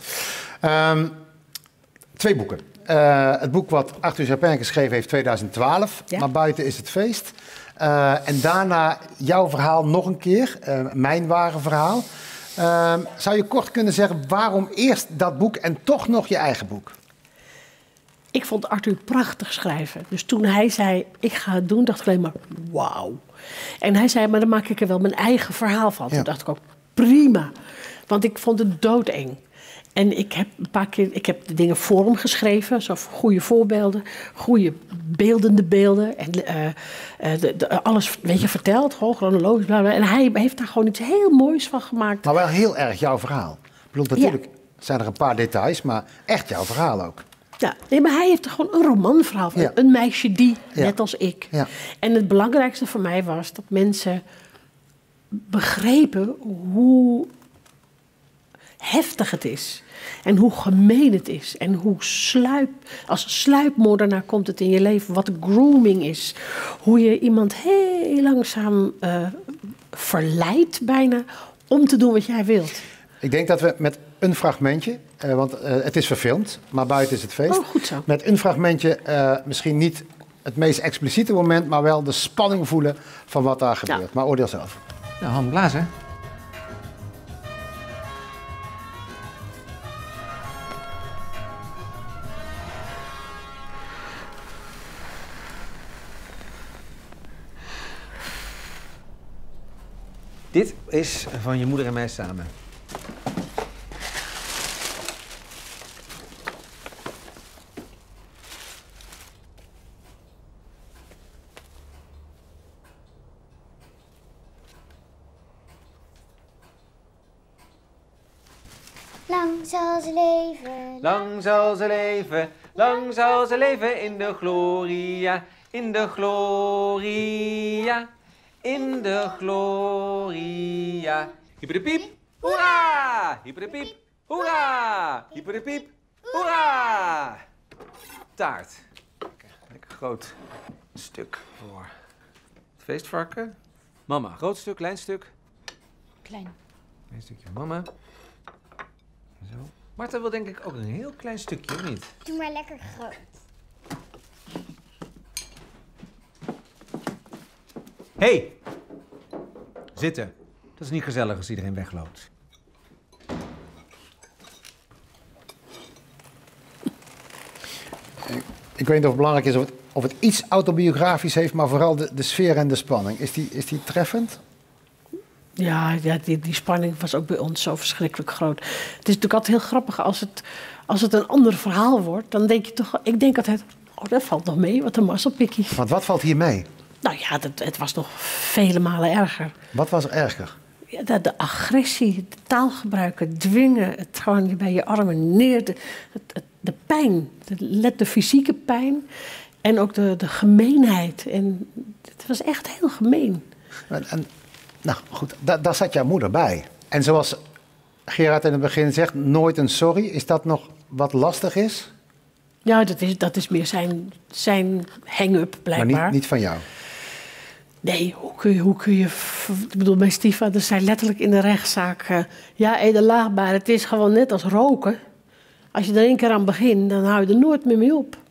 2 boeken. Het boek wat Arthur Japin geschreven heeft, 2012. Ja? Maar buiten is het feest. En daarna jouw verhaal nog een keer. Mijn ware verhaal. Zou je kort kunnen zeggen waarom eerst dat boek en toch nog je eigen boek? Ik vond Arthur prachtig schrijven. Dus toen hij zei, ik ga het doen, dacht ik alleen maar, wauw. En hij zei, maar dan maak ik er wel mijn eigen verhaal van. Ja. Toen dacht ik ook, prima. Want ik vond het doodeng. En ik heb een paar keer, ik heb de dingen voor hem geschreven. Zo goede voorbeelden, goede beeldende beelden. En alles, weet je, verteld, gewoon chronologisch. Bla bla. En hij heeft daar gewoon iets heel moois van gemaakt. Maar wel heel erg jouw verhaal. Ik bedoel, natuurlijk zijn er een paar details, maar echt jouw verhaal ook. Ja, nee, maar hij heeft er gewoon een romanverhaal van. Ja. Een meisje die, net als ik. Ja. En het belangrijkste voor mij was dat mensen begrepen hoe heftig het is. En hoe gemeen het is. En hoe als sluipmoordenaar komt het in je leven. Wat grooming is. Hoe je iemand heel langzaam verleidt bijna om te doen wat jij wilt. Ik denk dat we met een fragmentje, want het is verfilmd, maar buiten is het feest. Oh, goed zo. Met een fragmentje, misschien niet het meest expliciete moment, maar wel de spanning voelen van wat daar gebeurt. Ja. Maar oordeel zelf. Nou, hand blazen. Dit is van je moeder en mij samen. Lang zal ze leven. Lang zal ze leven. Lang zal ze leven in de gloria. In de gloria. In de gloria. Hyperdepiep, hoera! Hyperdepiep, hoera! Hyperdepiep, hoera! Taart. Lekker groot stuk voor het feestvarken. Mama, groot stuk, klein stuk? Klein. Klein stukje mama. Zo. Martha wil denk ik ook een heel klein stukje, of niet? Doe maar lekker groot. Hey! Zitten. Dat is niet gezellig als iedereen wegloopt. Ik weet niet of het belangrijk is of het iets autobiografisch heeft, maar vooral de sfeer en de spanning. Is die treffend? Ja, die spanning was ook bij ons zo verschrikkelijk groot. Het is natuurlijk altijd heel grappig als het een ander verhaal wordt. Dan denk je toch, ik denk altijd, oh, dat valt nog mee, wat een mazzelpikkie. Want wat valt hier mee? Nou ja, het was nog vele malen erger. Wat was er erger? Ja, de agressie, het taalgebruik, het dwingen, het gewoon bij je armen neer, de pijn, de fysieke pijn en ook de gemeenheid. En het was echt heel gemeen. Nou goed, daar zat jouw moeder bij. En zoals Gerard in het begin zegt, nooit een sorry. Is dat nog wat lastig is? Ja, dat is meer zijn hang-up blijkbaar. Maar niet van jou? Nee, hoe kun je... Ik bedoel, mijn stiefvader zei letterlijk in de rechtszaak... ja, edelaagbaar, het is gewoon net als roken. Als je er 1 keer aan begint, dan hou je er nooit meer mee op.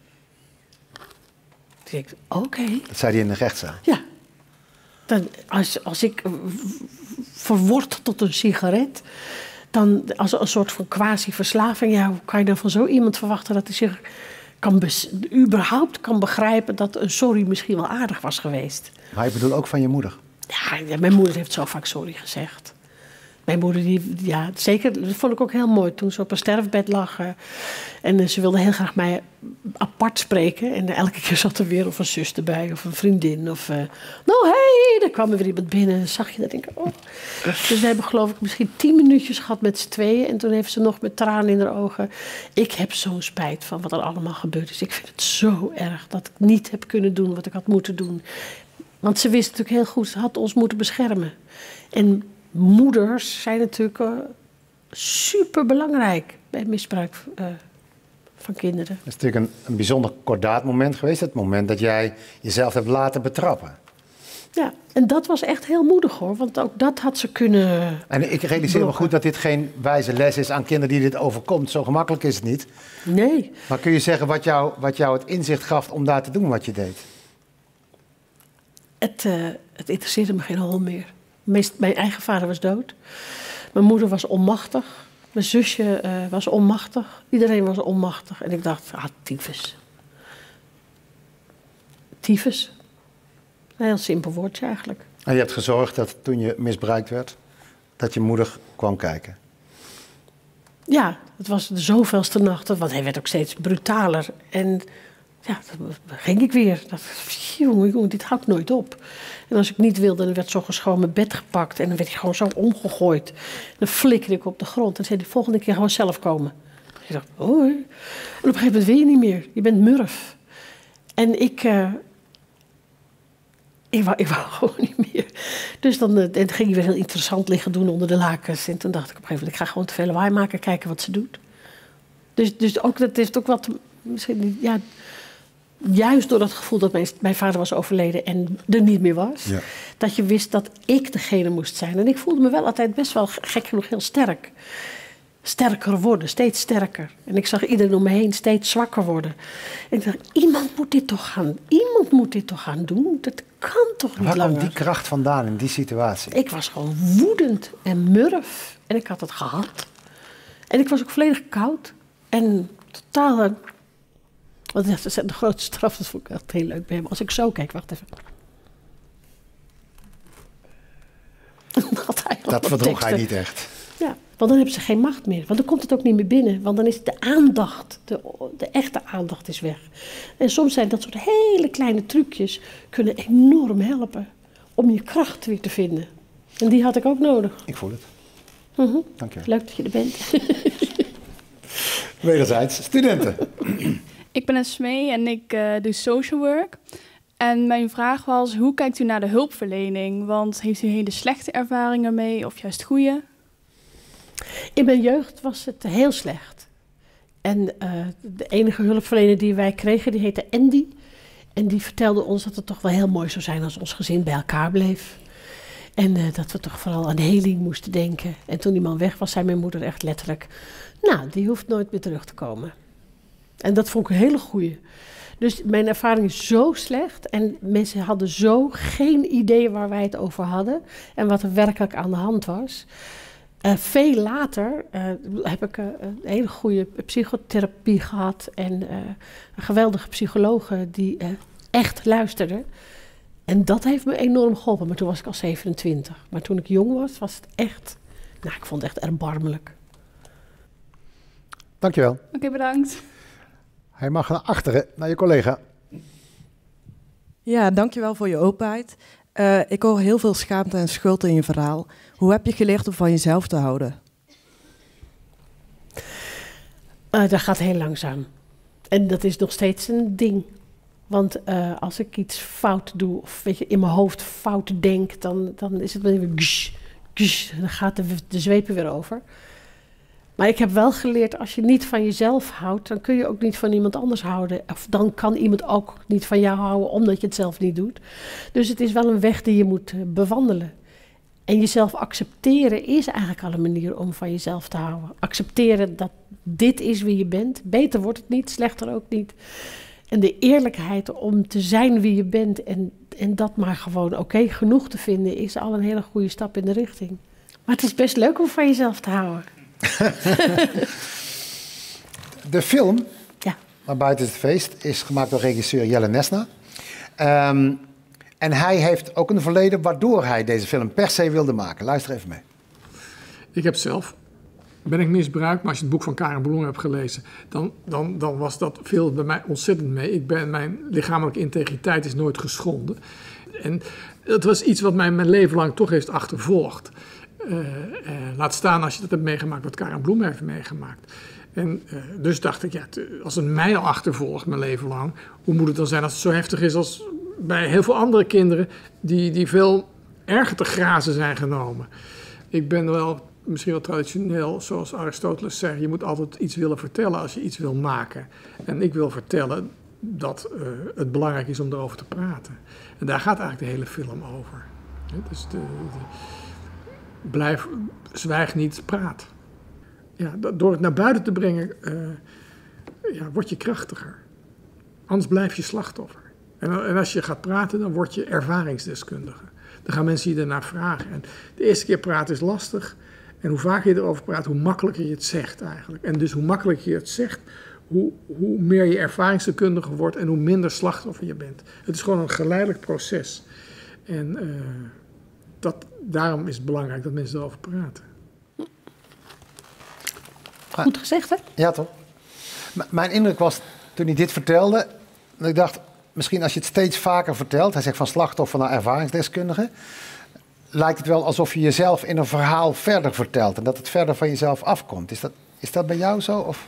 Toen dacht ik, oké. Dat zei hij in de rechtszaal? Ja. Dan, als ik verword tot een sigaret... dan als een soort van quasi-verslaving... ja, hoe kan je dan van zo iemand verwachten dat hij zich... überhaupt kan begrijpen dat een sorry misschien wel aardig was geweest. Maar ik bedoel ook van je moeder? Ja, mijn moeder heeft zo vaak sorry gezegd. Mijn moeder, zeker, dat vond ik ook heel mooi toen ze op een sterfbed lag. En ze wilde heel graag mij apart spreken. En elke keer zat er weer of een zus erbij of een vriendin. Of, nou, hey, daar kwam er weer iemand binnen. En zag je dat, denk ik, oh. Dus we hebben geloof ik misschien 10 minuutjes gehad met z'n tweeën. En toen heeft ze nog met tranen in haar ogen. Ik heb zo'n spijt van wat er allemaal gebeurd is. Ik vind het zo erg dat ik niet heb kunnen doen wat ik had moeten doen. Want ze wist natuurlijk heel goed, ze had ons moeten beschermen. En moeders zijn natuurlijk super belangrijk bij misbruik van kinderen. Het is natuurlijk een bijzonder kordaat moment geweest. Het moment dat jij jezelf hebt laten betrappen. Ja, en dat was echt heel moedig hoor. Want ook dat had ze kunnen... En ik realiseer me goed dat dit geen wijze les is aan kinderen die dit overkomt. Zo gemakkelijk is het niet. Nee. Maar kun je zeggen wat jou het inzicht gaf om daar te doen wat je deed? Het interesseerde me geen hol meer. Mijn eigen vader was dood. Mijn moeder was onmachtig. Mijn zusje was onmachtig. Iedereen was onmachtig. En ik dacht, tyfus. Tyfus. Een heel simpel woordje eigenlijk. En je hebt gezorgd dat toen je misbruikt werd, dat je moeder kwam kijken? Ja, het was de zoveelste nacht. Want hij werd ook steeds brutaler. En ja, dan ging ik weer. Jongen, dit houdt nooit op. En als ik niet wilde, dan werd 's ochtends gewoon mijn bed gepakt. En dan werd hij gewoon zo omgegooid. En dan flikkerde ik op de grond. En dan zei hij, de volgende keer gewoon zelf komen. Ik dacht, oh. En op een gegeven moment wil je niet meer. Je bent murf. En ik wou gewoon niet meer. Dus dan ging hij weer heel interessant liggen doen onder de lakens. En toen dacht ik op een gegeven moment, ik ga gewoon te veel lawaai maken. Kijken wat ze doet. Dus ook, dat heeft ook wat... Misschien, ja, juist door dat gevoel dat mijn vader was overleden en er niet meer was. Ja. Dat je wist dat ik degene moest zijn. En ik voelde me wel altijd best wel, gek genoeg, heel sterk. Sterker worden, steeds sterker. En ik zag iedereen om me heen steeds zwakker worden. En ik dacht, iemand moet dit toch gaan doen? Dat kan toch niet langer? Waar kwam die kracht vandaan in die situatie? Ik was gewoon woedend en murf. En ik had het gehad. En ik was ook volledig koud. En totaal... Want dat is de grootste straf, dat vond ik echt heel leuk bij hem. Als ik zo kijk, wacht even. Dat verdroeg hij niet echt. Ja, want dan hebben ze geen macht meer. Want dan komt het ook niet meer binnen. Want dan is de aandacht, de echte aandacht is weg. En soms zijn dat soort hele kleine trucjes kunnen enorm helpen om je kracht weer te vinden. En die had ik ook nodig. Ik voel het. Dank je wel. Leuk dat je er bent. Wederzijds. Studenten. Ik ben Esmee en ik doe social work. En mijn vraag was, hoe kijkt u naar de hulpverlening? Want heeft u hele slechte ervaringen mee of juist goede? In mijn jeugd was het heel slecht. En de enige hulpverlener die wij kregen, die heette Andy. En die vertelde ons dat het toch wel heel mooi zou zijn als ons gezin bij elkaar bleef. En dat we toch vooral aan heling moesten denken. En toen die man weg was, zei mijn moeder echt letterlijk... Nou, die hoeft nooit meer terug te komen. En dat vond ik een hele goeie. Dus mijn ervaring is zo slecht. En mensen hadden zo geen idee waar wij het over hadden. En wat er werkelijk aan de hand was. Veel later heb ik een hele goede psychotherapie gehad en een geweldige psychologe die echt luisterde. En dat heeft me enorm geholpen, maar toen was ik al 27. Maar toen ik jong was, was het echt, nou, ik vond het echt erbarmelijk. Dankjewel. Oké, bedankt. Hij mag naar achteren, naar je collega. Ja, dankjewel voor je openheid. Ik hoor heel veel schaamte en schuld in je verhaal. Hoe heb je geleerd om van jezelf te houden? Dat gaat heel langzaam. En dat is nog steeds een ding. Want als ik iets fout doe, of weet je, in mijn hoofd fout denk, dan is het wel even dan gaat de zweep weer over. Maar ik heb wel geleerd, als je niet van jezelf houdt, dan kun je ook niet van iemand anders houden. Of dan kan iemand ook niet van jou houden, omdat je het zelf niet doet. Dus het is wel een weg die je moet bewandelen. En jezelf accepteren is eigenlijk al een manier om van jezelf te houden. Accepteren dat dit is wie je bent. Beter wordt het niet, slechter ook niet. En de eerlijkheid om te zijn wie je bent en dat maar gewoon oké genoeg te vinden, is al een hele goede stap in de richting. Maar het is best leuk om van jezelf te houden. De film, ja. Maar buiten het feest, is gemaakt door regisseur Jelle Nesna. En hij heeft ook een verleden waardoor hij deze film per se wilde maken. Luister even mee. Ik heb zelf, ben ik misbruikt, maar als je het boek van Karen Bloemen hebt gelezen, dan was dat veel bij mij ontzettend mee. Mijn lichamelijke integriteit is nooit geschonden. En dat was iets wat mij mijn leven lang toch heeft achtervolgd. Laat staan als je dat hebt meegemaakt wat Karen Bloemen heeft meegemaakt. En dus dacht ik, ja, als het mij al achtervolgt mijn leven lang, hoe moet het dan zijn als het zo heftig is als bij heel veel andere kinderen die veel erger te grazen zijn genomen. Ik ben wel misschien wel traditioneel, zoals Aristoteles zegt, je moet altijd iets willen vertellen als je iets wil maken. En ik wil vertellen dat het belangrijk is om erover te praten. En daar gaat eigenlijk de hele film over. Dus zwijg niet, praat. Ja, door het naar buiten te brengen, word je krachtiger. Anders blijf je slachtoffer. En als je gaat praten, dan word je ervaringsdeskundige. Dan gaan mensen je ernaar vragen. En de eerste keer praten is lastig. En hoe vaker je erover praat, hoe makkelijker je het zegt eigenlijk. En dus hoe makkelijker je het zegt, hoe meer je ervaringsdeskundige wordt en hoe minder slachtoffer je bent. Het is gewoon een geleidelijk proces. En daarom is het belangrijk dat mensen erover praten. Goed gezegd, hè? Ja, toch? Mijn indruk was, toen hij dit vertelde, dat ik dacht, misschien als je het steeds vaker vertelt, hij zegt van slachtoffer naar ervaringsdeskundige, lijkt het wel alsof je jezelf in een verhaal verder vertelt en dat het verder van jezelf afkomt. Is dat bij jou zo? Of?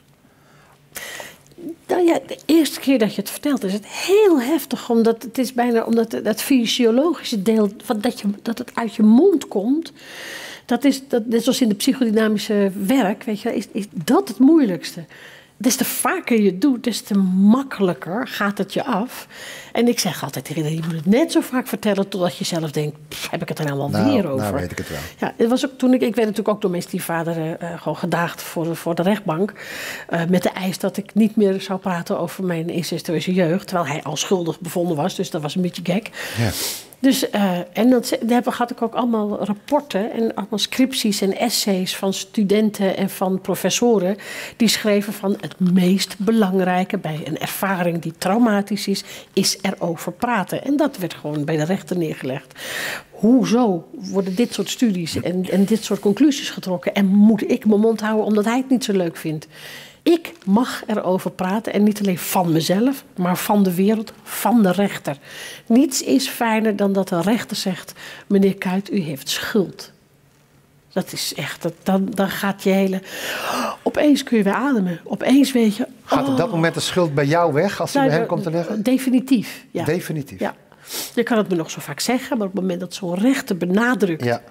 Nou ja, de eerste keer dat je het vertelt is het heel heftig, omdat het is bijna omdat dat fysiologische deel van dat het uit je mond komt. Net zoals in de psychodynamische werk, weet je, is dat het moeilijkste. Des te vaker je het doet, des te makkelijker gaat het je af. En ik zeg altijd tegen iedereen, je moet het net zo vaak vertellen totdat je zelf denkt, heb ik het er nou wel weer over? Nou weet ik het wel. Ja, het was ook toen ik werd natuurlijk ook door mijn stiefvader gewoon gedaagd voor de rechtbank. Met de eis dat ik niet meer zou praten over mijn incestueuze jeugd. Terwijl hij al schuldig bevonden was, dus dat was een beetje gek. Ja. Dus, en daar had ik ook allemaal rapporten en allemaal scripties en essays van studenten en van professoren. Die schreven van het meest belangrijke bij een ervaring die traumatisch is erover praten. En dat werd gewoon bij de rechter neergelegd. Hoezo worden dit soort studies en dit soort conclusies getrokken? En moet ik mijn mond houden omdat hij het niet zo leuk vindt? Ik mag erover praten en niet alleen van mezelf, maar van de wereld, van de rechter. Niets is fijner dan dat de rechter zegt, meneer Kuyt, u heeft schuld. Dat is echt, dan gaat je hele... Opeens kun je weer ademen. Opeens weet je... Gaat op dat moment de schuld bij jou weg als hij bij hem komt te liggen? Definitief, ja. Definitief? Ja. Je kan het me nog zo vaak zeggen, maar op het moment dat zo'n rechter benadrukt... Ja.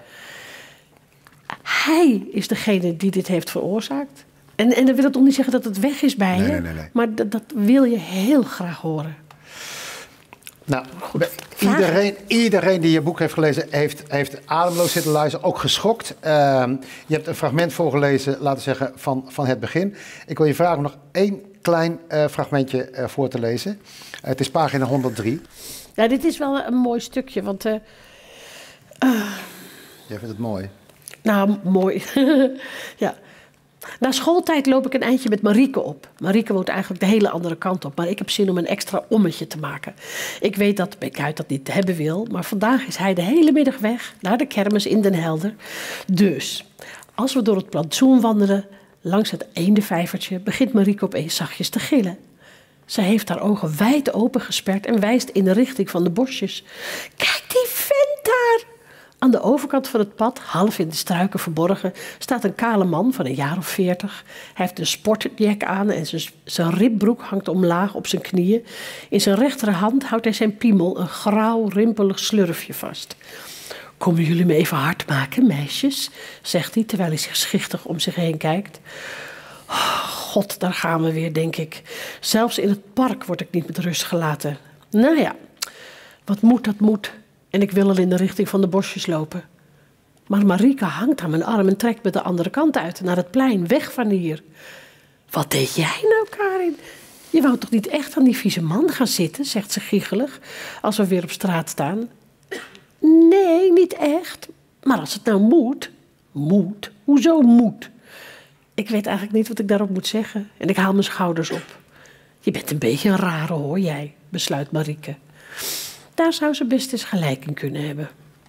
Hij is degene die dit heeft veroorzaakt. En dan wil het nog niet zeggen dat het weg is bij je. Nee. Maar dat wil je heel graag horen. Nou, iedereen die je boek heeft gelezen, heeft ademloos zitten luisteren, ook geschokt. Je hebt een fragment voorgelezen, laten we zeggen, van het begin. Ik wil je vragen om nog één klein fragmentje voor te lezen. Het is pagina 103. Ja, dit is wel een mooi stukje, want... Jij vindt het mooi? Nou, mooi. Ja. Na schooltijd loop ik een eindje met Marieke op. Marieke woont eigenlijk de hele andere kant op. Maar ik heb zin om een extra ommetje te maken. Ik weet dat Bekuit dat niet hebben wil. Maar vandaag is hij de hele middag weg naar de kermis in Den Helder. Dus als we door het plantsoen wandelen, langs het eendenvijvertje, begint Marieke opeens zachtjes te gillen. Ze heeft haar ogen wijd open gesperd en wijst in de richting van de bosjes. Kijk, die vent daar! Aan de overkant van het pad, half in de struiken verborgen, staat een kale man van een jaar of 40. Hij heeft een sportjack aan en zijn ribbroek hangt omlaag op zijn knieën. In zijn rechterhand houdt hij zijn piemel, een grauw, rimpelig slurfje vast. Komen jullie me even hard maken, meisjes? Zegt hij, terwijl hij zich schichtig om zich heen kijkt. Oh, God, daar gaan we weer, denk ik. Zelfs in het park word ik niet met rust gelaten. Nou ja, wat moet, dat moet. En ik wil al in de richting van de bosjes lopen. Maar Marieke hangt aan mijn arm en trekt me de andere kant uit, naar het plein, weg van hier. Wat deed jij nou, Karin? Je wou toch niet echt aan die vieze man gaan zitten, zegt ze giechelig, als we weer op straat staan. Nee, niet echt. Maar als het nou moet. Moet? Hoezo moet? Ik weet eigenlijk niet wat ik daarop moet zeggen. En ik haal mijn schouders op. Je bent een beetje een rare, hoor jij, besluit Marieke. Daar zou ze best eens gelijk in kunnen hebben.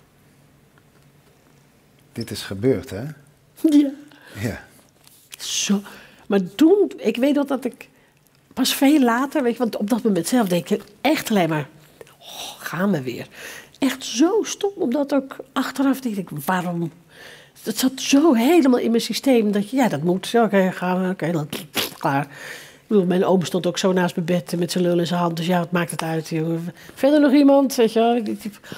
Dit is gebeurd, hè? Ja. Ja. Zo. Maar toen, ik weet nog dat ik pas veel later, weet je, want op dat moment zelf denk ik echt alleen maar, oh, gaan we weer. Echt zo stom, omdat ook achteraf denk ik, waarom? Het zat zo helemaal in mijn systeem dat je, ja, dat moet. Oké, gaan we, oké, dan klaar. Ik bedoel, mijn oom stond ook zo naast mijn bed met zijn lul in zijn hand. Dus ja, wat maakt het uit? Jongen. Verder nog iemand? Weet je,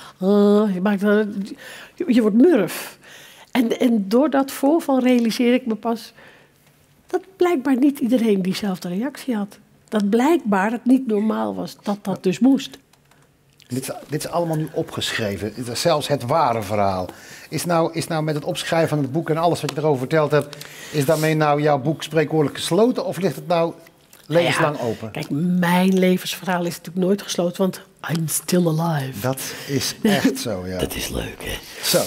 je wordt murf. En door dat voorval realiseer ik me pas dat blijkbaar niet iedereen diezelfde reactie had. Dat blijkbaar het niet normaal was dat dat dus moest. Dit is allemaal nu opgeschreven. Zelfs het ware verhaal. Is nou met het opschrijven van het boek en alles wat je erover verteld hebt, is daarmee nou jouw boek spreekwoordelijk gesloten of ligt het nou levenslang open? Kijk, mijn levensverhaal is natuurlijk nooit gesloten, want I'm still alive. Dat is echt zo, ja. Dat is leuk, hè? Zo.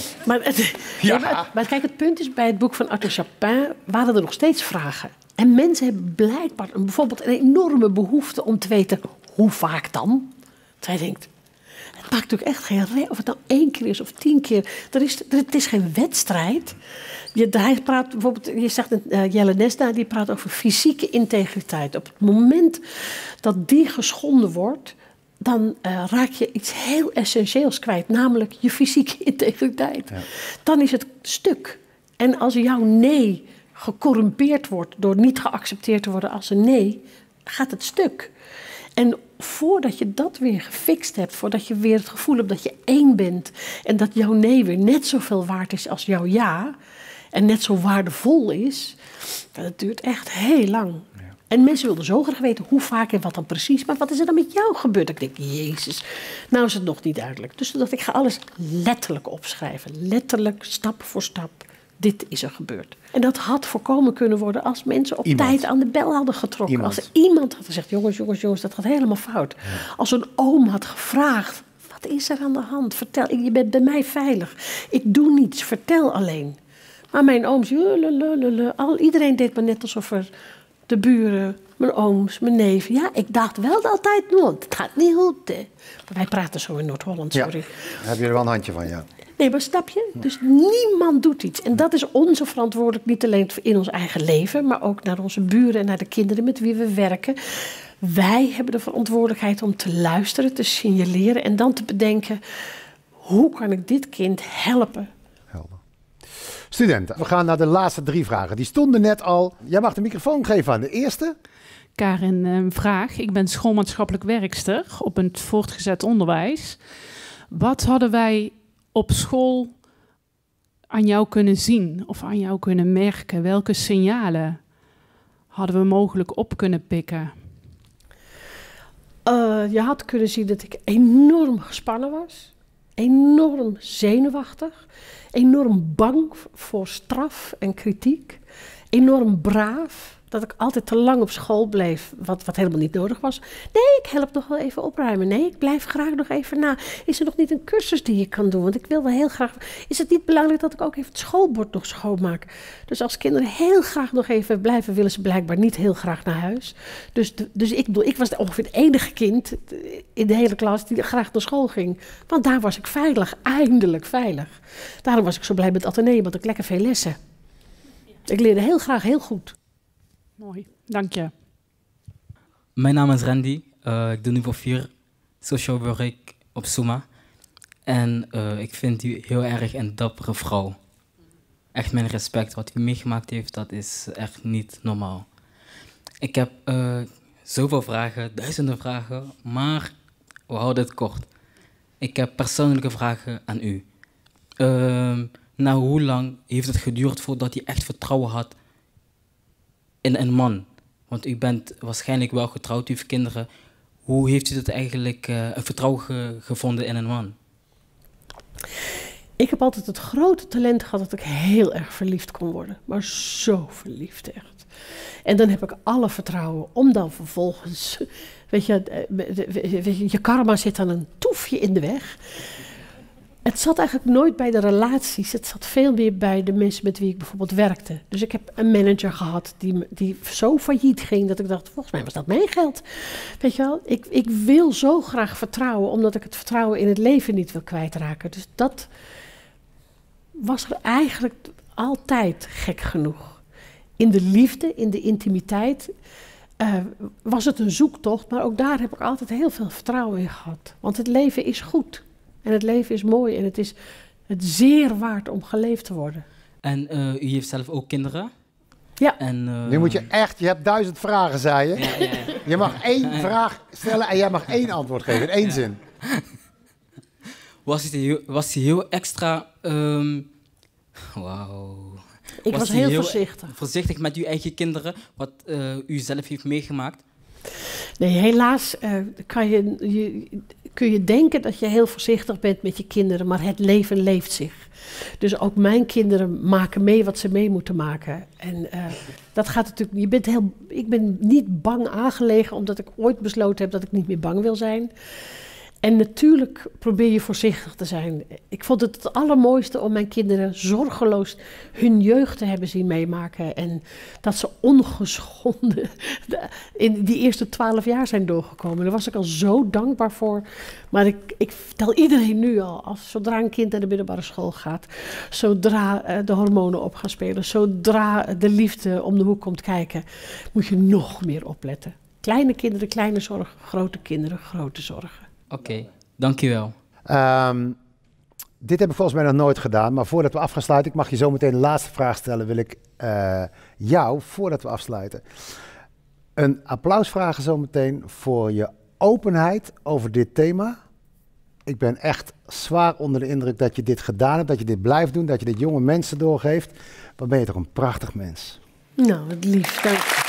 Maar kijk, het punt is, bij het boek van Arthur Chapin waren er nog steeds vragen. En mensen hebben blijkbaar bijvoorbeeld een enorme behoefte om te weten, hoe vaak dan? Zij denkt, het maakt natuurlijk echt geen reden of het nou 1 keer is of 10 keer. Het is geen wedstrijd. Hij praat bijvoorbeeld, je zegt Jelle Nesda, die praat over fysieke integriteit. Op het moment dat die geschonden wordt, dan raak je iets heel essentieels kwijt, namelijk je fysieke integriteit. Ja. Dan is het stuk. En als jouw nee gecorrumpeerd wordt door niet geaccepteerd te worden als een nee, gaat het stuk. En voordat je dat weer gefixt hebt, voordat je weer het gevoel hebt dat je één bent en dat jouw nee weer net zoveel waard is als jouw ja en net zo waardevol is, dat duurt echt heel lang. Ja. En mensen wilden zo graag weten hoe vaak en wat dan precies, maar wat is er dan met jou gebeurd? Ik denk, Jezus, nou is het nog niet duidelijk. Dus ik ga alles letterlijk opschrijven, letterlijk, stap voor stap. Dit is er gebeurd. En dat had voorkomen kunnen worden als mensen op tijd aan de bel hadden getrokken. Als er iemand had gezegd, jongens, dat gaat helemaal fout. Ja. Als een oom had gevraagd, wat is er aan de hand? Vertel, je bent bij mij veilig. Ik doe niets, vertel alleen. Maar mijn ooms, iedereen deed maar net alsof er de buren, mijn ooms, mijn neven. Ja, ik dacht wel altijd, het gaat niet goed. Hè. Maar wij praten zo in Noord-Holland, sorry. Ja, daar heb je er wel een handje van, ja. Nee, maar snap je? Dus niemand doet iets. En dat is onze verantwoordelijk, niet alleen in ons eigen leven, maar ook naar onze buren en naar de kinderen met wie we werken. Wij hebben de verantwoordelijkheid om te luisteren, te signaleren en dan te bedenken, hoe kan ik dit kind helpen? Helder. Studenten, we gaan naar de laatste 3 vragen. Die stonden net al. Jij mag de microfoon geven aan de eerste. Karin, vraag. Ik ben schoolmaatschappelijk werkster op het voortgezet onderwijs. Wat hadden wij op school aan jou kunnen zien of aan jou kunnen merken? Welke signalen hadden we mogelijk op kunnen pikken? Je had kunnen zien dat ik enorm gespannen was. Enorm zenuwachtig. Enorm bang voor straf en kritiek. enorm braaf. Dat ik altijd te lang op school bleef, wat helemaal niet nodig was. Nee, ik help nog wel even opruimen. Nee, ik blijf graag nog even na. Is er nog niet een cursus die je kan doen? Want ik wil wel heel graag... Is het niet belangrijk dat ik ook even het schoolbord nog schoonmaak? Dus als kinderen heel graag nog even blijven, willen ze blijkbaar niet heel graag naar huis. Dus ik was ongeveer het enige kind in de hele klas die graag naar school ging. Want daar was ik veilig, eindelijk veilig. Daarom was ik zo blij met het ateneum, want ik lekker veel lessen. Ik leerde heel graag heel goed. Mooi, dank je. Mijn naam is Randy. Ik doe niveau 4 social work op Suma. En ik vind u heel erg een dappere vrouw. Echt mijn respect. Wat u meegemaakt heeft, dat is echt niet normaal. Ik heb zoveel vragen, duizenden vragen, maar we houden het kort. Ik heb persoonlijke vragen aan u. Nou, hoe lang heeft het geduurd voordat u echt vertrouwen had in een man? Want u bent waarschijnlijk wel getrouwd, u heeft kinderen. Hoe heeft u dat eigenlijk een vertrouwen gevonden in een man? Ik heb altijd het grote talent gehad dat ik heel erg verliefd kon worden. Maar zo verliefd echt. En dan heb ik alle vertrouwen om dan vervolgens... Weet je, karma zit dan een toefje in de weg. Het zat eigenlijk nooit bij de relaties. Het zat veel meer bij de mensen met wie ik bijvoorbeeld werkte. Dus ik heb een manager gehad die zo failliet ging dat ik dacht, volgens mij was dat mijn geld. Weet je wel, ik wil zo graag vertrouwen, omdat ik het vertrouwen in het leven niet wil kwijtraken. Dus dat was er eigenlijk altijd gek genoeg. In de liefde, in de intimiteit was het een zoektocht, maar ook daar heb ik altijd heel veel vertrouwen in gehad. Want het leven is goed. En het leven is mooi en het is het zeer waard om geleefd te worden. En u heeft zelf ook kinderen? Ja. En, Nu moet je echt, je hebt 1000 vragen, zei je. Ja. Je mag 1 vraag stellen en jij mag 1 antwoord geven, in 1 zin. Was hij heel extra... Wauw. Ik was heel voorzichtig. Voorzichtig met uw eigen kinderen, wat u zelf heeft meegemaakt? Nee, helaas kun je denken dat je heel voorzichtig bent met je kinderen, maar het leven leeft zich. Dus ook mijn kinderen maken mee wat ze mee moeten maken. En dat gaat natuurlijk... Ik ben niet bang aangelegen, omdat ik ooit besloten heb dat ik niet meer bang wil zijn. En natuurlijk probeer je voorzichtig te zijn. Ik vond het allermooiste om mijn kinderen zorgeloos hun jeugd te hebben zien meemaken. En dat ze ongeschonden in die eerste 12 jaar zijn doorgekomen. Daar was ik al zo dankbaar voor. Maar ik vertel iedereen nu al, zodra een kind naar de middelbare school gaat, zodra de hormonen op gaan spelen, zodra de liefde om de hoek komt kijken, moet je nog meer opletten. Kleine kinderen, kleine zorgen, grote kinderen, grote zorgen. Oké, dankjewel. Dit heb ik volgens mij nog nooit gedaan, maar voordat we af gaan sluiten, ik mag je zo meteen de laatste vraag stellen, wil ik jou, voordat we afsluiten, een applaus vragen zo meteen voor je openheid over dit thema. Ik ben echt zwaar onder de indruk dat je dit gedaan hebt, dat je dit blijft doen, dat je dit jonge mensen doorgeeft. Wat ben je toch een prachtig mens. Nou, wat lief, dank je.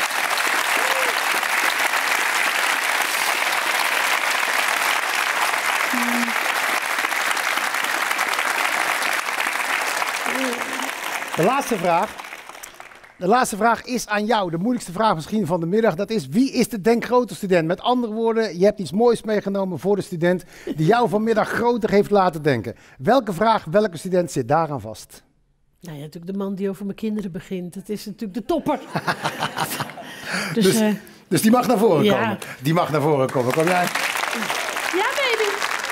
De laatste vraag is aan jou. De moeilijkste vraag misschien van de middag. Dat is, wie is de denkgrote student? Met andere woorden, je hebt iets moois meegenomen voor de student die jou vanmiddag groter heeft laten denken. Welke vraag, welke student zit daaraan vast? Nou ja, natuurlijk de man die over mijn kinderen begint. Het is natuurlijk de topper. Dus die mag naar voren komen. Die mag naar voren komen. Kom jij? Ja, baby.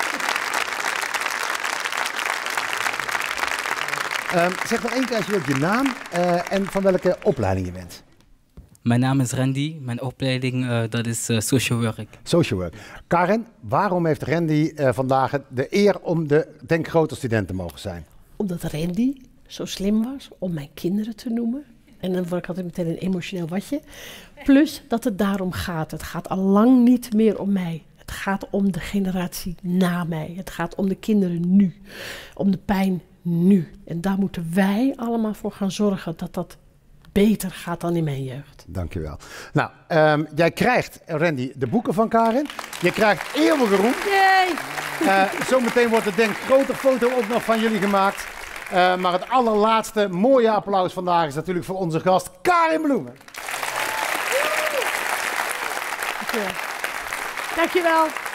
Zeg nog één keer alsjeblieft je naam en van welke opleiding je bent. Mijn naam is Randy. Mijn opleiding dat is social work. Social work. Karen, waarom heeft Randy vandaag de eer om de denkgrote student te mogen zijn? Omdat Randy zo slim was om mijn kinderen te noemen. En dan word ik altijd meteen een emotioneel watje. Plus dat het daarom gaat. Het gaat al lang niet meer om mij. Het gaat om de generatie na mij. Het gaat om de kinderen nu. Om de pijn nu. En daar moeten wij allemaal voor gaan zorgen dat dat beter gaat dan in mijn jeugd. Dankjewel. Nou, jij krijgt, Randy, de boeken van Karen. Je krijgt eeuwige roem. Yay! Zometeen wordt de Denk Groter foto ook nog van jullie gemaakt. Maar het allerlaatste mooie applaus vandaag is natuurlijk voor onze gast Karin Bloemen. Dankjewel.